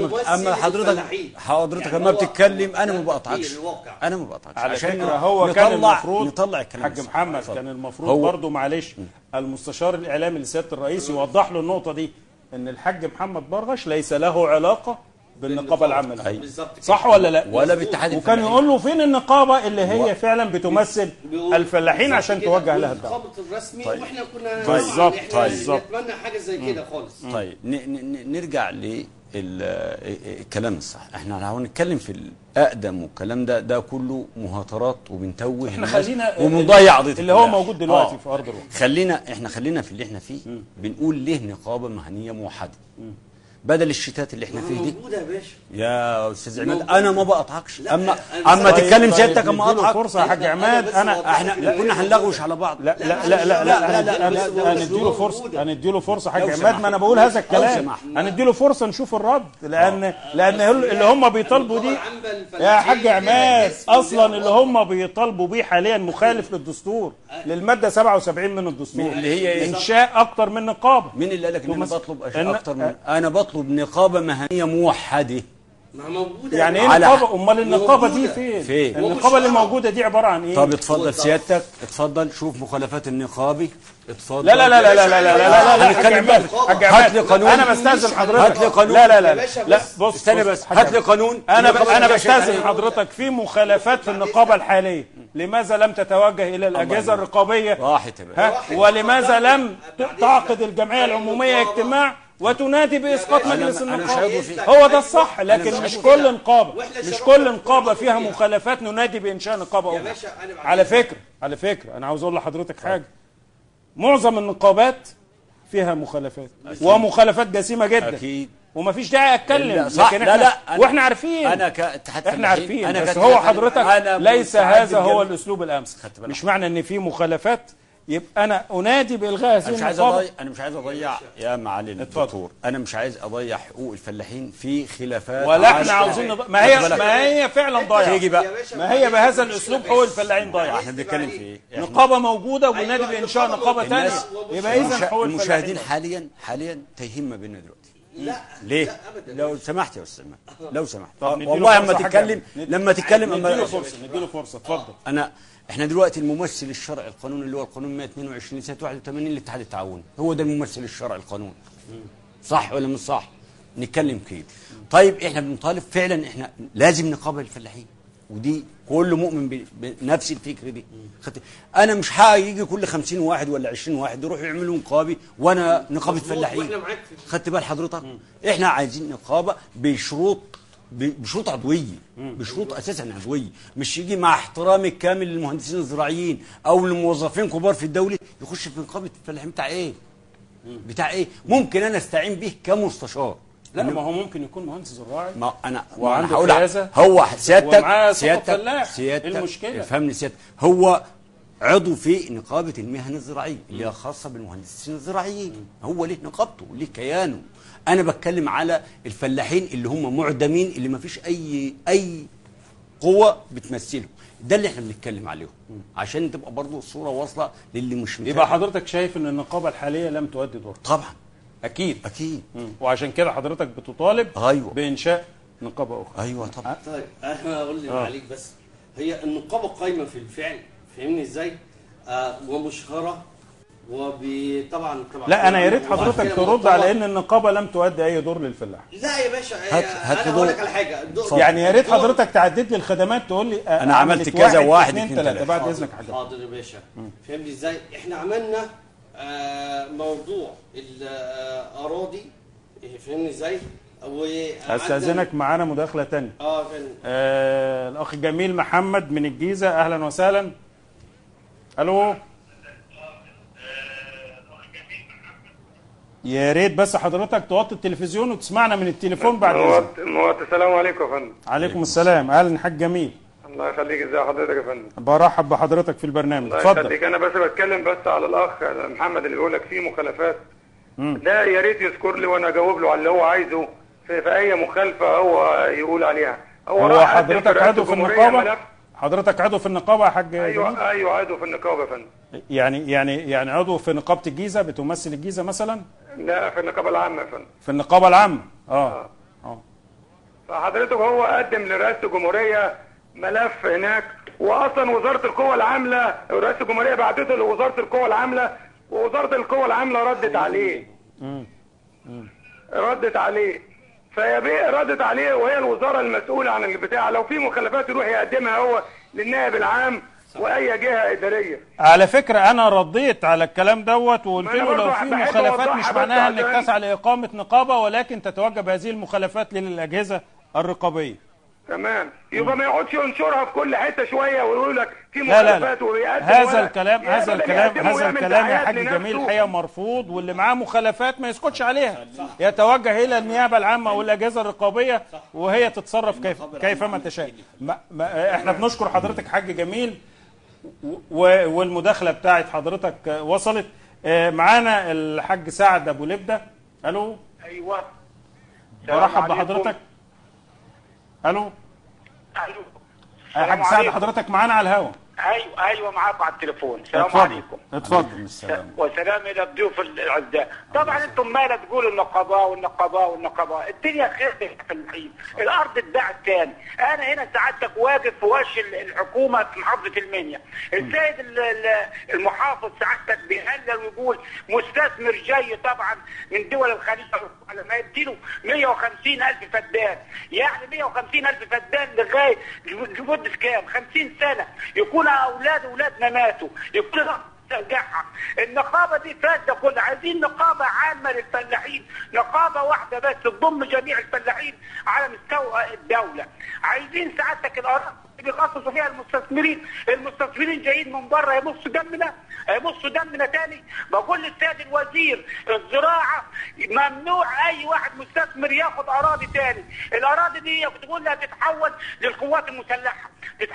حضرتك لما بتتكلم انا ما بقطعكش، على فكره هو كان المفروض نطلع الكلام. حاج محمد كان المفروض برضه معلش المستشار الاعلامي لسياده الرئيس يوضح له النقطه دي، ان الحاج محمد برغش ليس له علاقه بالنقابه العامه. صح ولا لا؟ ولا باتحاد وكان يقول له فين النقابه اللي هي فعلا بتمثل الفلاحين عشان توجه لها الدعوه. النقابه الرسمي واحنا كنا بالظبط نتمنى حاجه زي كده خالص. طيب نرجع للكلام الصح. احنا لو هنتكلم في الاقدم والكلام ده كله مهاترات وبنتوه احنا خلينا وبنضيع قضيه اللي هو موجود دلوقتي في ارض الواقع. خلينا في اللي احنا فيه. بنقول ليه نقابه مهنيه موحده بدل الشتات اللي احنا فيه دي. موجوده يا باشا يا استاذ عماد، انا ما بقطعكش. اما تتكلم سيادتك اما اقطعك. فرصه يا حاج عماد. احنا كنا هنلغوش على بعض. لا لا لا لا لا لا هنديله فرصه حاج عماد. ما انا بقول هذا الكلام، هنديله فرصه نشوف الرد، لان اللي هم بيطالبوا دي يا حاج عماد اصلا اللي هم بيطالبوا بيه حاليا مخالف للدستور، للماده 77 من الدستور اللي هي انشاء اكتر من نقابه. مين اللي قال لك ان انا بطلب اكتر من؟ انا بطلب نقابه مهنيه موحده. ما موجوده. يعني ايه نقابه؟ امال النقابه دي فين؟ النقابه اللي موجوده دي عباره عن ايه؟ طب اتفضل سيادتك، اتفضل شوف مخالفات النقابي. اتفضل. لا لا لا لا لا لا لا لا هنتكلم بقى. هات لي قانون. انا بستاذن حضرتك. هات لي قانون. لا لا لا لا بص استنى بس. هات لي قانون. انا بستاذن حضرتك في مخالفات في النقابه الحاليه، لماذا لم تتوجه الى الاجهزه الرقابيه؟ راحت ولماذا لم تعقد الجمعيه العموميه اجتماع وتنادي باسقاط مجلس النقابه؟ هو ده الصح، لكن مش كل نقابه فيها مخالفات ننادي بانشاء نقابه اخرى. على فكره انا عاوز اقول لحضرتك حاجه، معظم النقابات فيها مخالفات ومخالفات جسيمه جدا. اكيد. ومفيش داعي اتكلم، لكن واحنا عارفين. انا كاتحاد احنا عارفين، بس هو حضرتك ليس هذا هو الاسلوب الامثل. مش معنى ان في مخالفات يبقى انا انادي بالغاء هذه النقابه. انا مش عايز اضيع يا معالي الدكتور، انا مش عايز اضيع حقوق الفلاحين في خلافات، ولا احنا عاوزين ما هي فعلا ضايعه. تيجي بقى ما هي بهذا الاسلوب حقوق الفلاحين ضايعه. احنا بنتكلم في ايه؟ نقابه موجوده وبنادي بانشاء نقابه ثانيه، يبقى اذا حقوق المشاهدين حاليا تايهين ما بيننا دلوقتي. لا ليه؟ لا أبداً. لو سمحت يا استاذ لو سمحت والله لما تتكلم نديله فرصه. اتفضل. احنا دلوقتي الممثل الشرعي القانوني اللي هو القانون 122 سنه 81 للاتحاد التعاوني، هو ده الممثل الشرعي القانوني. صح ولا مش صح؟ نتكلم كده. طيب احنا بنطالب فعلا احنا لازم نقابل الفلاحين، ودي كل مؤمن بنفس الفكره دي. انا مش هيجي كل 50 واحد ولا 20 واحد يروحوا يعملوا نقابه وانا نقابه فلاحين. خدت بال حضرتك؟ احنا عايزين نقابه بشروط عضويه، بشروط اساسا عضويه، مش يجي مع احترامي الكامل للمهندسين الزراعيين او للموظفين كبار في الدوله يخش في نقابه الفلاحين. بتاع ايه؟ ممكن انا استعين به كمستشار. لا ما هو ممكن يكون مهندس زراعي ما انا وعنده قياده، هو سيادتك المشكله افهمني سيادتك، هو عضو في نقابه المهن الزراعيه اللي هي خاصه بالمهندسين الزراعيين، هو ليه نقابته ليه كيانه. انا بتكلم على الفلاحين اللي هم معدمين، اللي ما فيش اي قوه بتمثلهم، ده اللي احنا بنتكلم عليهم عشان تبقى برضو الصوره واصله للي مش متابع. يبقى حضرتك شايف ان النقابه الحاليه لم تؤدي دورها؟ طبعا اكيد. وعشان كده حضرتك بتطالب أيوة. بانشاء نقابه اخرى. ايوه طبعا. طيب انا اقول لي عليك بس، هي النقابه قايمه في الفعل، فاهمني ازاي؟ ومشهره وطبعا لا انا يا ريت حضرتك ترد على ان النقابه لم تؤدي اي دور للفلاح. لا يا باشا انا هقول لك على حاجه، يعني يا ريت حضرتك تعدد لي الخدمات، تقول لي انا عملت كذا 1 2 3 بعد اذنك حضرتك. حاضر يا باشا. فهمني ازاي؟ احنا عملنا موضوع الاراضي، فهمني ازاي؟ استاذنك معانا مداخله ثانيه. الاخ جميل محمد من الجيزه، اهلا وسهلا. الو. يا ريت بس حضرتك توطي التلفزيون وتسمعنا من التليفون بعد اذنك. السلام عليكم يا فندم. عليكم السلام. اهلا حاج جميل. الله يخليك، ازي حضرتك يا فندم؟ برحب بحضرتك في البرنامج. اتفضل. الله يخليك. انا بس بتكلم بس على الاخ محمد اللي بيقول لك فيه مخالفات ده يا ريت يذكر لي وانا اجاوب له على اللي هو عايزه في اي مخالفه هو يقول عليها. هو راح قدم حضرتك رئاسة عضو في الجمهورية النقابه؟ ملف. حضرتك عضو في النقابه يا حاج جميل؟ ايوه عضو في النقابه يا فندم. يعني عضو في نقابه الجيزه، بتمثل الجيزه مثلا؟ لا، في النقابه العامه يا فندم. في النقابه العامه. فحضرتك هو قدم لرئاسه الجمهوريه ملف هناك، واصلا وزاره القوى العامله رئاسه الجمهوريه بعتته لوزاره القوى العامله، ووزاره القوى العامله ردت عليه. ردت عليه، فهي ردت عليه، وهي الوزاره المسؤوله عن البتاع. لو في مخالفات يروح يقدمها هو للنائب العام واي جهه اداريه. على فكره انا رديت على الكلام دوت وقلت له لو في مخالفات مش معناها انك تسعى لاقامه نقابه، ولكن تتوجب هذه المخالفات للاجهزه الرقابيه. تمام، يبقى ما يقعدش ينشرها في كل حته شويه ويقول لك في مخالفات ويقدم. هذا الكلام يا حاج جميل الحقيقه مرفوض، واللي معاه مخالفات ما يسكتش عليها، يتوجه الى النيابه العامه والاجهزه الرقابيه وهي تتصرف كيفما تشاء. احنا بنشكر حضرتك حاج جميل، والمداخله بتاعت حضرتك وصلت. معانا الحاج سعد ابو لبده. الو. ايوه، برحب بحضرتك. الو. يا حاج سعد حضرتك معانا على الهواء. ايوه معاكم على التليفون. السلام عليكم. اتفضل. وسلام الى الضيوف الاعزاء. طبعا انتم مالة تقولوا النقابه، الدنيا خير في الحين، الارض اتباعت تاني. انا هنا سعادتك واقف في وش الحكومه في محافظه المنيا، السيد المحافظ سعادتك بيهلل ويقول مستثمر جاي طبعا من دول الخليج لما يديله 150,000 فدان، يعني 150,000 فدان لغايه لمده كام؟ 50 سنه، يكون اولادنا ماتوا، يكون ترجعها. النقابه دي فاسده كلها. عايزين نقابه عامه للفلاحين، نقابه واحده بس تضم جميع الفلاحين على مستوى الدوله. عايزين سعادتك الارض بيخصصوا فيها المستثمرين جايين من بره يمصوا دمنا تاني. بقول للسيد الوزير الزراعه ممنوع اي واحد مستثمر ياخد اراضي تاني. الاراضي دي تقول لها تتحول للقوات المسلحه،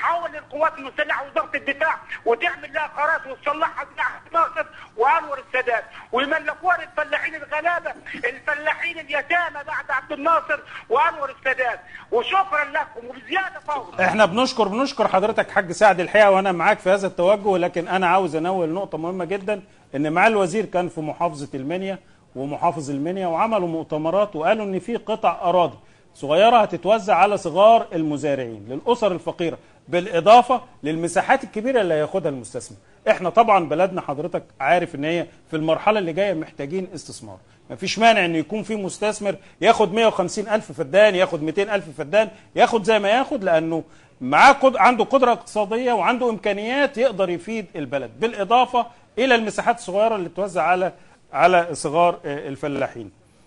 وزاره الدفاع، وتعمل لها قرارات وتصلحها ناصر وانور السادات، ويملكوها للفلاحين الغلابه، الفلاحين اليتامى بعد عبد الناصر وانور السادات. وشكرا لكم وبزياده فوق. احنا بنشكر حضرتك حاج سعد الحقيقه، وانا معاك في هذا التوجه، لكن انا عاوز انوه نقطه مهمه جدا، ان مع الوزير كان في محافظه المنيا ومحافظ المنيا وعملوا مؤتمرات وقالوا ان في قطع اراضي صغيره هتتوزع على صغار المزارعين للاسر الفقيره، بالاضافه للمساحات الكبيره اللي هياخدها المستثمر. احنا طبعا بلدنا حضرتك عارف ان هي في المرحله اللي جايه محتاجين استثمار. مفيش مانع ان يكون في مستثمر ياخد 150,000 فدان، ياخد 200,000 فدان، ياخد زي ما ياخد، لانه معاه عنده قدره اقتصاديه وعنده امكانيات يقدر يفيد البلد، بالاضافه الى المساحات الصغيره اللي توزع على صغار الفلاحين.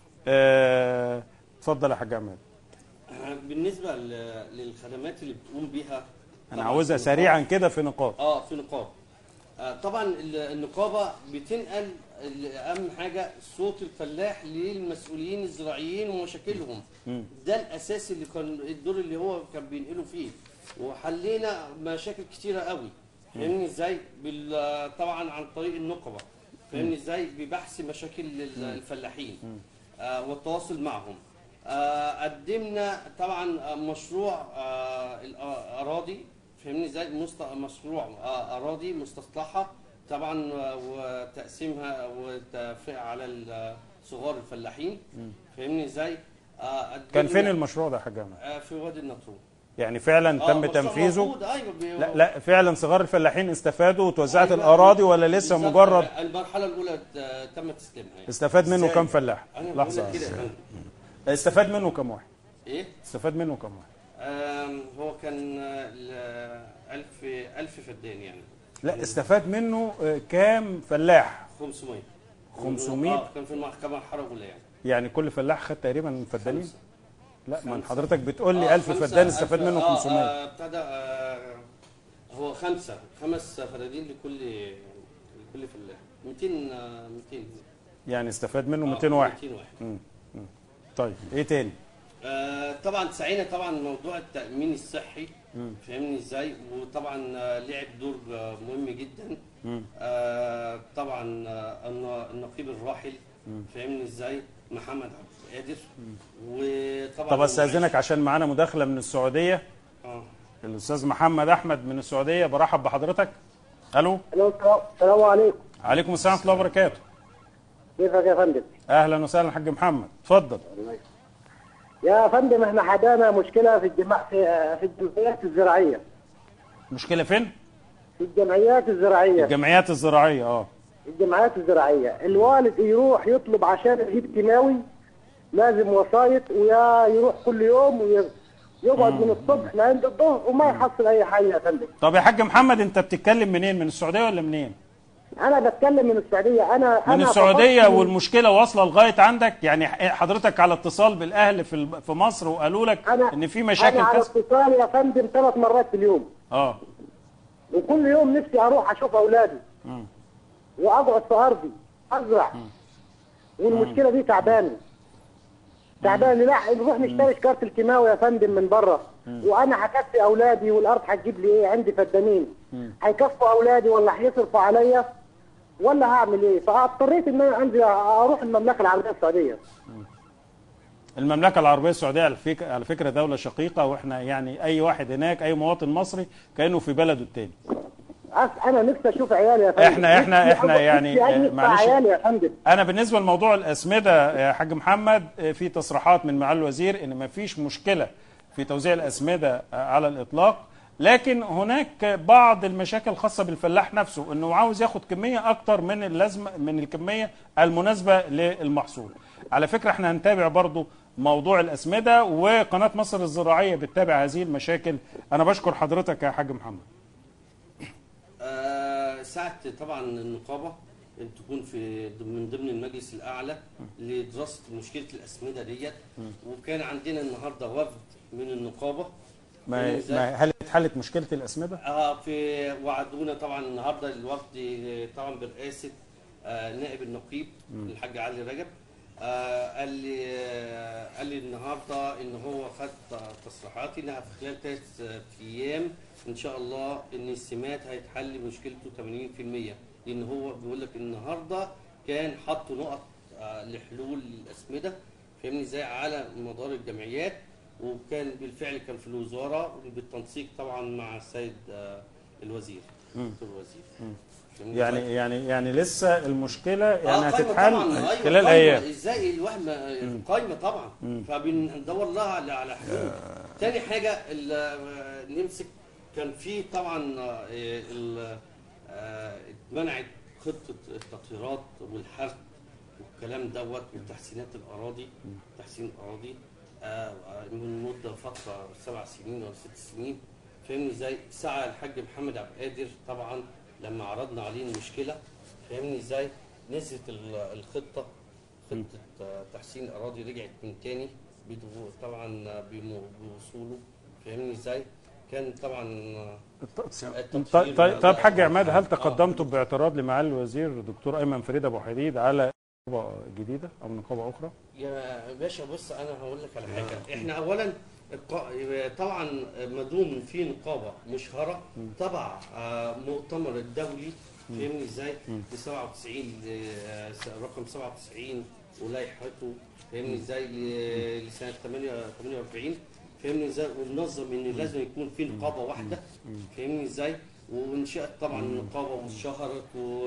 اتفضل يا حاج عماد. بالنسبه للخدمات اللي بتقوم بيها، انا عاوزها سريعا كده في نقاط. في نقاط. طبعا النقابه بتنقل اهم حاجه صوت الفلاح للمسؤولين الزراعيين ومشاكلهم. ده الاساس اللي كان الدور اللي هو كان بينقله فيه، وحلينا مشاكل كتيره قوي. فاهمني ازاي؟ طبعا عن طريق النقابه، فاهمني ازاي؟ ببحث مشاكل الفلاحين والتواصل معهم. قدمنا طبعا مشروع الاراضي، فاهمني ازاي؟ مشروع اراضي مستصلحه طبعا، وتقسيمها وتوفيقها على صغار الفلاحين، فاهمني ازاي؟ كان فين المشروع ده يا حاج عماد؟ في وادي النطرون. يعني فعلا تم تنفيذه؟ أيوة. لا فعلا صغار الفلاحين استفادوا وتوزعت الاراضي، ولا لسه مجرد؟ المرحله الاولى تم تسليمها. استفاد منه كم فلاح؟ لحظه، استفاد منه كم واحد؟ ايه؟ استفاد منه كم واحد؟ هو كان 1000 فدان يعني. لا استفاد منه كام فلاح؟ 500. 500 كان في المرحله الاولى يعني كل فلاح خد تقريبا فدانين؟ لا ما حضرتك بتقول لي 1000 فدان استفاد منه 500. ابتدى هو 5 فدادين لكل فلاح. 200 يعني استفاد منه 200 واحد. 200 واحد. طيب ايه تاني؟ طبعا سعينا طبعا موضوع التأمين الصحي، فاهمني ازاي؟ وطبعا لعب دور مهم جدا. طبعا النقيب الراحل فاهمني ازاي؟ محمد عبد القادر. وطبعا طب استاذنك عشان معانا مداخله من السعوديه. الاستاذ محمد احمد من السعوديه، برحب بحضرتك. الو. السلام عليكم. عليكم السلام ورحمه الله وبركاته. كيفك يا فندم؟ اهلا وسهلا حاج محمد، اتفضل. يا فندم احنا حدانا مشكله في الجمعيات الزراعيه. مشكله فين؟ في الجمعيات الزراعيه. الجمعيات الزراعيه الجمعيات الزراعيه، الوالد يروح يطلب عشان يجيب كيماوي لازم وسايط، ويا يروح كل يوم ويقعد من الصبح لعند الظهر وما يحصل اي حاجه يا فندم. طب يا حاج محمد انت بتتكلم منين؟ من السعوديه ولا منين؟ انا بتكلم من السعوديه. انا من السعوديه والمشكله واصله لغايه عندك؟ يعني حضرتك على اتصال بالاهل في مصر وقالوا لك ان في مشاكل؟ انا على اتصال يا فندم 3 مرات في اليوم. وكل يوم نفسي اروح اشوف اولادي واقعد في ارضي ازرع. والمشكله دي تعبانه لا نروح نشتري كارت الكيماوي يا فندم من بره، وانا هكفي اولادي والارض هتجيب لي ايه؟ عندي فدانين هيكفوا اولادي ولا هيصرفوا عليا ولا هعمل ايه؟ فاضطريت ان انا انزل اروح المملكه العربيه السعوديه. المملكه العربيه السعوديه على فكره دوله شقيقه، واحنا يعني اي واحد هناك اي مواطن مصري كانه في بلده الثاني. انا نفسي اشوف عيالي يا فندم. احنا يعني معلش عيالي يا فندم. انا بالنسبه لموضوع الاسمده يا حاج محمد، في تصريحات من معالي الوزير ان ما فيش مشكله في توزيع الاسمده على الاطلاق، لكن هناك بعض المشاكل الخاصه بالفلاح نفسه، انه عاوز ياخد كميه اكتر من اللازمه من الكميه المناسبه للمحصول. على فكره احنا هنتابع برضو موضوع الاسمده، وقناه مصر الزراعيه بتتابع هذه المشاكل. انا بشكر حضرتك يا حاج محمد. ساعة طبعا النقابة ان تكون من ضمن المجلس الاعلى لدراسة مشكلة الاسمدة ديت، وكان عندنا النهارده وفد من النقابة. هل اتحلت مشكلة الاسمدة؟ في وعدونا طبعا النهارده الوفد طبعا برئاسة نائب النقيب الحاج علي رجب. قال لي النهارده ان هو خد تصريحات انها في خلال 3 ايام ان شاء الله ان السمات هيتحل مشكلته 80%، لان هو بيقول لك النهارده كان حط نقط لحلول الاسمده فاهمني ازاي على مدار الجمعيات، وكان بالفعل كان في الوزاره بالتنسيق طبعا مع السيد الوزير دكتور الوزير. يعني لسه المشكله يعني هتتحل خلال ايام. ازاي الوهم قايمه طبعا، فبندور لها على حلول. تاني حاجه نمسك كان في طبعا اتمنعت خطه التطهيرات والحرث والكلام دوت وتحسينات الاراضي، تحسين الاراضي من مده فتره 7 سنين ولا 6 سنين فاهمني ازاي. سعى الحاج محمد عبد القادر طبعا لما عرضنا عليه المشكله فاهمني ازاي، نزلت الخطه تحسين الاراضي رجعت من تاني طبعا بوصوله فاهمني ازاي. كان طبعا طيب حاج عماد، هل تقدمتوا باعتراض لمعالي الوزير دكتور ايمن فريد ابو حديد على نقابه جديده او نقابه اخرى؟ يا باشا بص انا هقول لك على حاجه. احنا اولا طبعا ما دام في نقابه مشهره تبع مؤتمر الدولي فاهمني ازاي ل 97 رقم 97 ولائحته فاهمني ازاي لسنه 48 فاهمني ازاي، ومنظم ان لازم يكون في نقابه واحده فاهمني ازاي، وانشات طبعا النقابه واتشهرت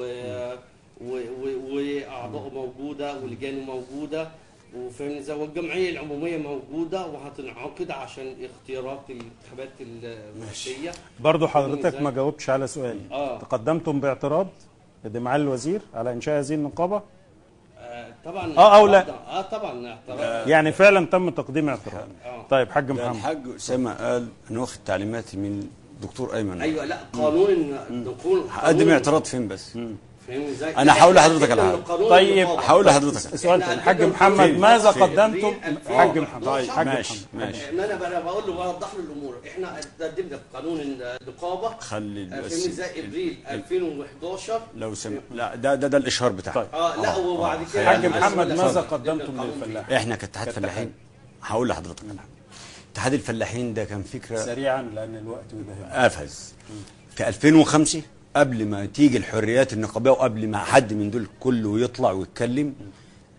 واعضاء موجوده ولجان موجوده وفاهمني ازاي، والجمعيه العموميه موجوده وهتنعقد عشان اختيارات الانتخابات المركزيه. برضه حضرتك ما جاوبتش على سؤالي. تقدمتم باعتراض لمعالي الوزير على انشاء هذه النقابه؟ طبعا او لا؟ طبعا اعتراض. يعني فعلا تم تقديم اعتراض. طيب حاج محمد. الحاج اسامه قال انا واخد تعليماتي من دكتور ايمن. ايوه لا قانون الدخول هقدم اعتراض فين بس؟ فاهمني ازاي؟ انا هقول لحضرتك على حاجه. طيب هقول لحضرتك سؤال ثاني. حاج محمد ماذا قدمتم؟ حاج محمد طيب ماشي انا بقول له بوضح له الامور. احنا قدمنا قانون النقابه خلي فاهمني ازاي ابريل 2011 لو سمح. لا ده الاشهار بتاعنا. لا وبعد كده حاج محمد ماذا قدمتم للفلاحين؟ احنا كاتحاد فلاحين هقول لحضرتك على حاجه. اتحاد الفلاحين ده كان فكره سريعا لان الوقت قفز في 2005 قبل ما تيجي الحريات النقابيه وقبل ما حد من دول كله يطلع ويتكلم.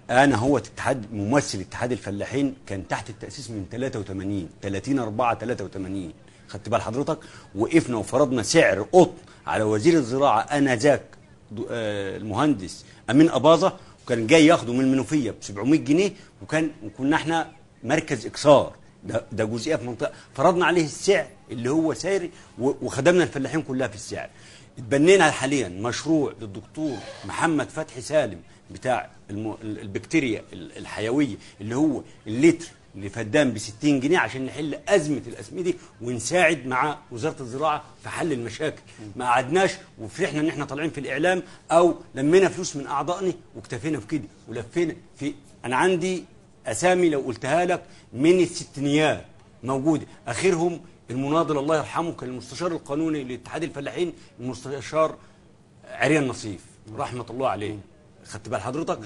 انا هو اتحاد ممثل اتحاد الفلاحين كان تحت التاسيس من 83 30/4/83. خدت بال حضرتك؟ وقفنا وفرضنا سعر قطن على وزير الزراعه انذاك المهندس امين اباظه، وكان جاي ياخده من المنوفيه ب 700 جنيه، وكنا احنا مركز اكسار، ده جزئيه في منطقه، فرضنا عليه السعر اللي هو سعر وخدمنا الفلاحين كلها في السعر. اتبنينا حاليا مشروع للدكتور محمد فتحي سالم بتاع البكتيريا الحيويه، اللي هو اللتر اللي فدان ب 60 جنيه عشان نحل ازمه الاسمده ونساعد مع وزاره الزراعه في حل المشاكل. ما قعدناش وفرحنا ان احنا طالعين في الاعلام او لمينا فلوس من اعضائنا واكتفينا بكده ولفينا في. انا عندي اسامي لو قلتها لك من الستينيات موجوده، اخرهم المناضل الله يرحمه كان المستشار القانوني لاتحاد الفلاحين المستشار عريان نصيف رحمه الله عليه. خدت بال حضرتك؟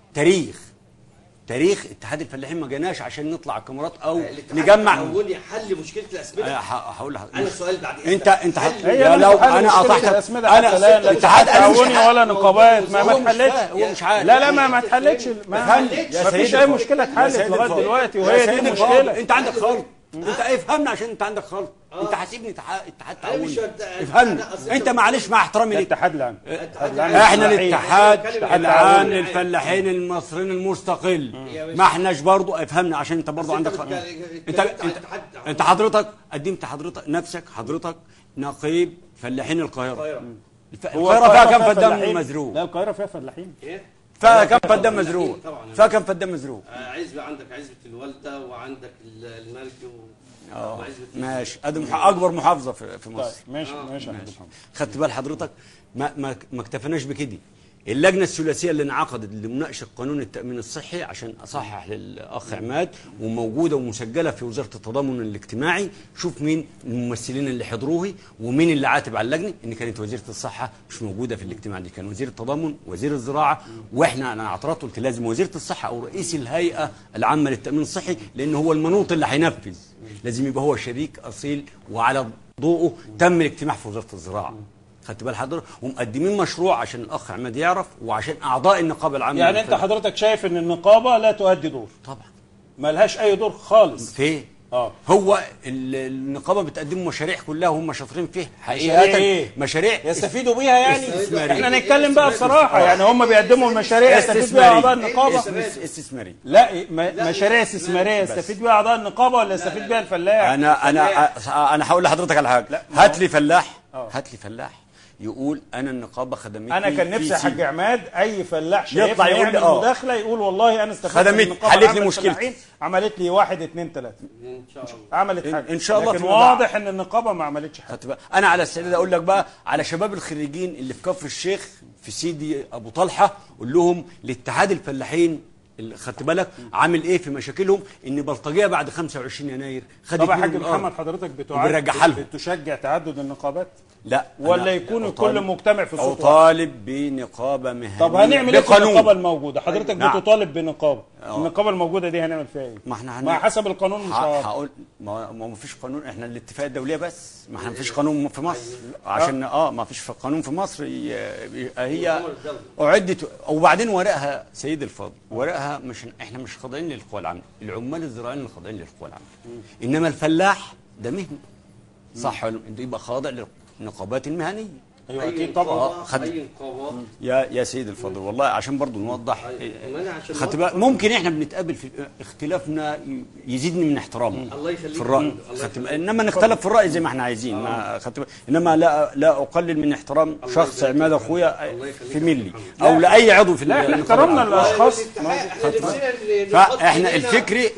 تاريخ اتحاد الفلاحين ما جاناش عشان نطلع الكاميرات او نجمع حول حل مشكله الاسمده. هقول لحضرتك انا سؤال بعد انت لو انا قطعت انا اتحاد تعاوني ولا نقابات ما اتحلتش. هو مش عارف. لا ما اتحلتش، ما فيش اي مشكله اتحلت لغايه دلوقتي، وهي دي المشكله. انت عندك خلط، انت افهمنا عشان انت عندك خلط. انت حاسبني اتحاد تعاوني، افهمني انت معلش مع احترامي ليك. الاتحاد العام احنا الاتحاد العام للفلاحين المصريين المستقل، ما احناش برضو. افهمنا عشان انت برضو عندك انت حضرتك قدمت نفسك نقيب فلاحين القاهره. القاهره فيها كم فدان مزروع؟ لا القاهره فيها فلاحين، فيها كم فدان مزروع؟ عزبه، عندك عزبه الوالده وعندك الملك ماشي. ادي اكبر محافظه في مصر. طيب ماشي. خدت بال حضرتك؟ ما اكتفناش بكده. اللجنه الثلاثيه اللي انعقدت لمناقشه قانون التامين الصحي عشان اصحح للاخ عماد، وموجوده ومسجله في وزاره التضامن الاجتماعي. شوف مين الممثلين اللي حضروه ومين اللي عاتب على اللجنه ان كانت وزيره الصحه مش موجوده في الاجتماع دي، كان وزير التضامن وزير الزراعه. انا اعترضت قلت لازم وزيره الصحه او رئيس الهيئه العامه للتامين الصحي، لان هو المنوط اللي هينفذ، لازم يبقى هو شريك اصيل وعلى ضوءه تم الاجتماع في وزاره الزراعه. خدت بال حضرتك؟ ومقدمين مشروع عشان الاخ عماد يعرف وعشان اعضاء النقابه العامه. يعني انت حضرتك شايف ان النقابه لا تؤدي دور؟ طبعا ما لهاش اي دور خالص. في هو النقابه بتقدم مشاريع كلها وهم شاطرين فيها حقيقه. مشاريع يستفيدوا بيها يعني. احنا نتكلم بقى بصراحه، يعني هم بيقدموا مشاريع يستفيد بيها اعضاء النقابه. استثماريه. لا مشاريع استثماريه يستفيد بيها اعضاء النقابه ولا يستفيد بيها الفلاح؟ انا هقول لحضرتك على حاجه. هات لي فلاح يقول انا النقابه خدمتني. انا كان نفسي يا حاج عماد اي فلاح شايفني يعمل مداخله يقول والله انا استفدت من النقابه، حلت لي مشكلتي، عملت لي 1 2 3 ان شاء الله، عملت حاجه ان شاء الله. لكن واضح ان النقابه ما عملتش حاجه. انا على استعداد اقول لك بقى على شباب الخريجين اللي في كفر الشيخ في سيدي ابو طلحه، قول لهم الاتحاد الفلاحين خدت بالك عامل ايه في مشاكلهم، ان بلطجيه بعد 25 يناير خدت. طبعا يا حاج محمد حضرتك بتشجع تعدد النقابات؟ لا، ولا يكون الكل مجتمع في صوت اطالب بنقابه مهنيه. طب هنعمل ايه في النقابه الموجوده؟ حضرتك بتطالب بنقابه، النقابه الموجوده دي هنعمل فيها ايه؟ ما احنا ما حسب القانون مش هقول ما فيش قانون. احنا الاتفاقيه الدوليه بس، ما احنا ما فيش قانون في مصر عشان ما فيش قانون في مصر. هي اعدت وبعدين ورقها سيد الفاضل، ورقها احنا مش خاضعين للقوى العامه، العمال الزراعيين اللي خاضعين للقوى العامه، انما الفلاح ده مهنه صح ولا يبقى خاضع للنقابات المهنيه. ايوه اكيد طبعا. يا سيد الفاضل والله عشان برضو نوضح. ممكن احنا بنتقابل في اختلافنا يزيدني من احترامه في الراي، انما نختلف في الراي زي ما احنا عايزين، انما لا اقلل من احترام شخص عماد اخويا في ملي او لاي عضو في لا احترامنا للاشخاص. فاحنا الفكري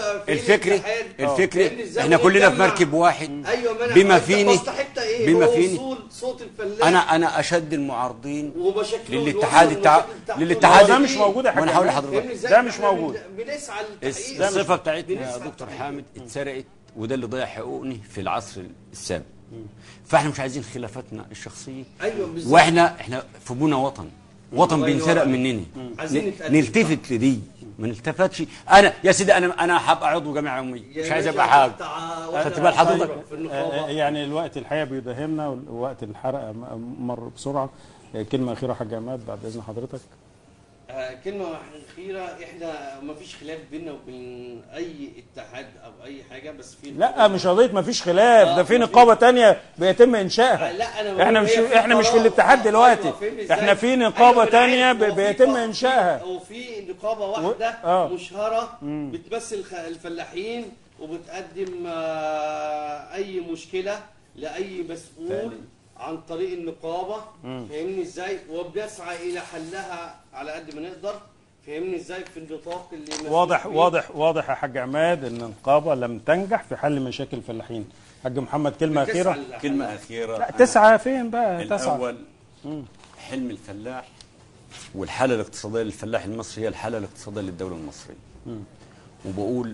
احنا كلنا في مركب واحد بما فيني صوت الفلاح. انا اشد المعارضين للاتحاد ده مش موجود يا حاج. وانا هقول لحضرتك ده مش موجود. بنسعى للتحقيق. الصفه بتاعتنا يا دكتور حامد اتسرقت، وده اللي ضيع حقوقني في العصر السابق. فاحنا مش عايزين خلافاتنا الشخصيه. واحنا في بونا وطن بينسرق مننا، نلتفت لدي ما نلتفتش. انا يا سيدي انا هبقى عضو جمعيه عموميه، مش عايز ابقى حاجه. خدت بال حضرتك؟ يعني الوقت الحقيقه بيداهمنا ووقت الحلقه مر بسرعه. كلمه اخيره يا حاج عماد بعد اذن حضرتك. كلمة أخيرة، إحنا ما فيش خلاف بيننا وبين أي اتحاد أو أي حاجة، بس في لا مش قضيه ما فيش خلاف، ده في نقابه تانية بيتم انشائها. لا أنا احنا مش في الاتحاد دلوقتي، احنا في نقابه تانية بيتم انشائها. وفي نقابة واحدة مشهرة بتمثل الفلاحين وبتقدم أي مشكلة لأي مسؤول عن طريق النقابة، فاهمني ازاي؟ وبنسعى الى حلها على قد ما نقدر، فاهمني ازاي؟ في النطاق اللي واضح يا حاج عماد ان النقابه لم تنجح في حل مشاكل الفلاحين. حاج محمد كلمه اخيره. كلمه اخيره. لا تسعى فين بقى؟ تسعى الاول حلم الفلاح والحاله الاقتصاديه للفلاح المصري هي الحاله الاقتصاديه للدوله المصريه. وبقول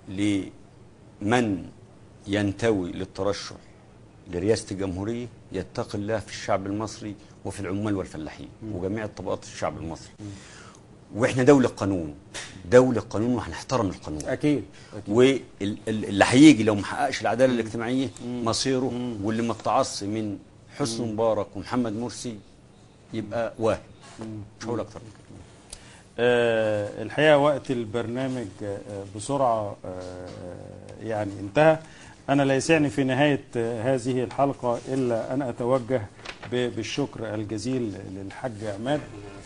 لمن ينتوي للترشح لرئاسة الجمهورية يتقي الله في الشعب المصري وفي العمال والفلاحين وجميع طبقات الشعب المصري. واحنا دولة قانون وهنحترم القانون اكيد. واللي هيجي لو ما حققش العدالة الاجتماعية مصيره، واللي ما اتعص من حسني مبارك ومحمد مرسي يبقى واهم. مش هقول اكتر من كده. الحقيقة وقت البرنامج بسرعة يعني انتهى. أنا لا يسعني في نهاية هذه الحلقة إلا أن أتوجه بالشكر الجزيل للحاج عماد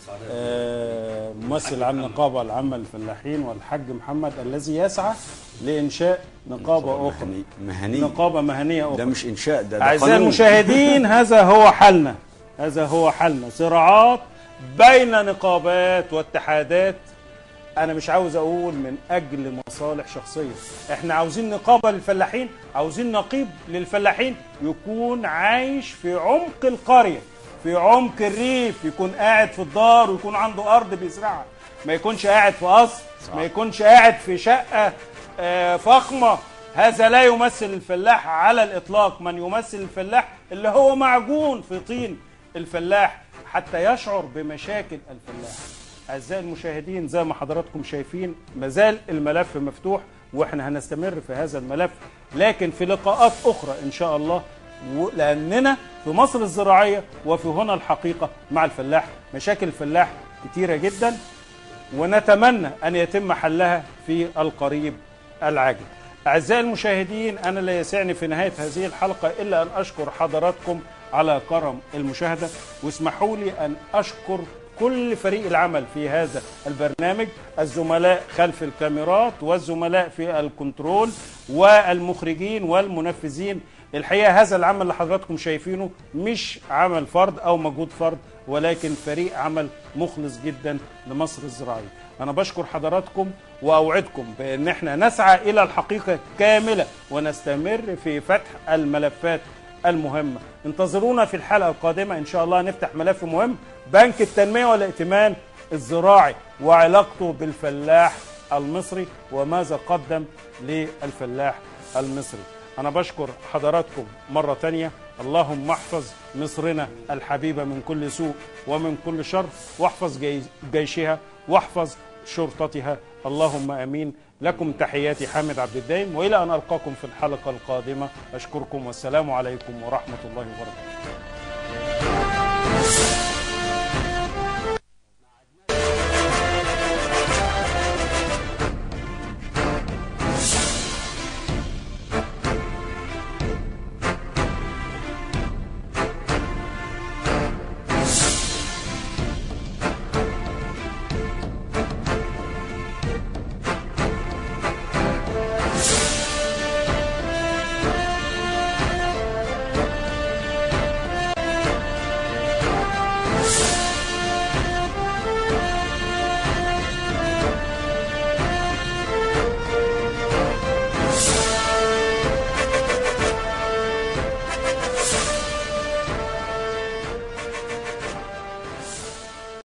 ممثل عن النقابة العامة للفلاحين، والحاج محمد الذي يسعى لإنشاء نقابة أخرى، نقابة مهنية أخرى. ده مش إنشاء، ده أعزائي المشاهدين، هذا هو حلنا صراعات بين نقابات واتحادات. أنا مش عاوز أقول من أجل مصالح شخصية، إحنا عاوزين نقابة للفلاحين، عاوزين نقيب للفلاحين يكون عايش في عمق القرية، في عمق الريف، يكون قاعد في الدار ويكون عنده أرض بيزرعها، ما يكونش قاعد في قصر، ما يكونش قاعد في شقة فخمة. هذا لا يمثل الفلاح على الإطلاق. من يمثل الفلاح اللي هو معجون في طين الفلاح حتى يشعر بمشاكل الفلاح. أعزائي المشاهدين، زي ما حضراتكم شايفين مازال الملف مفتوح، وإحنا هنستمر في هذا الملف، لكن في لقاءات أخرى إن شاء الله، لأننا في مصر الزراعية وفي هنا الحقيقة مع الفلاح. مشاكل الفلاح كتيرة جدا، ونتمنى أن يتم حلها في القريب العاجل. أعزائي المشاهدين، أنا لا يسعني في نهاية هذه الحلقة إلا أن أشكر حضراتكم على كرم المشاهدة، واسمحوا لي أن أشكر كل فريق العمل في هذا البرنامج، الزملاء خلف الكاميرات والزملاء في الكنترول والمخرجين والمنفذين. الحقيقة هذا العمل اللي حضراتكم شايفينه مش عمل فرد أو مجهود فرد، ولكن فريق عمل مخلص جدا لمصر الزراعية. أنا بشكر حضراتكم وأوعدكم بأن احنا نسعى إلى الحقيقة كاملة ونستمر في فتح الملفات المهمة. انتظرونا في الحلقة القادمة إن شاء الله، نفتح ملف مهم، بنك التنمية والائتمان الزراعي وعلاقته بالفلاح المصري وماذا قدم للفلاح المصري. أنا بشكر حضراتكم مرة تانية. اللهم احفظ مصرنا الحبيبة من كل سوء ومن كل شر، واحفظ جيشها واحفظ شرطتها، اللهم امين. لكم تحياتي حامد عبد الدايم، والى ان القاكم في الحلقة القادمة اشكركم والسلام عليكم ورحمة الله وبركاته.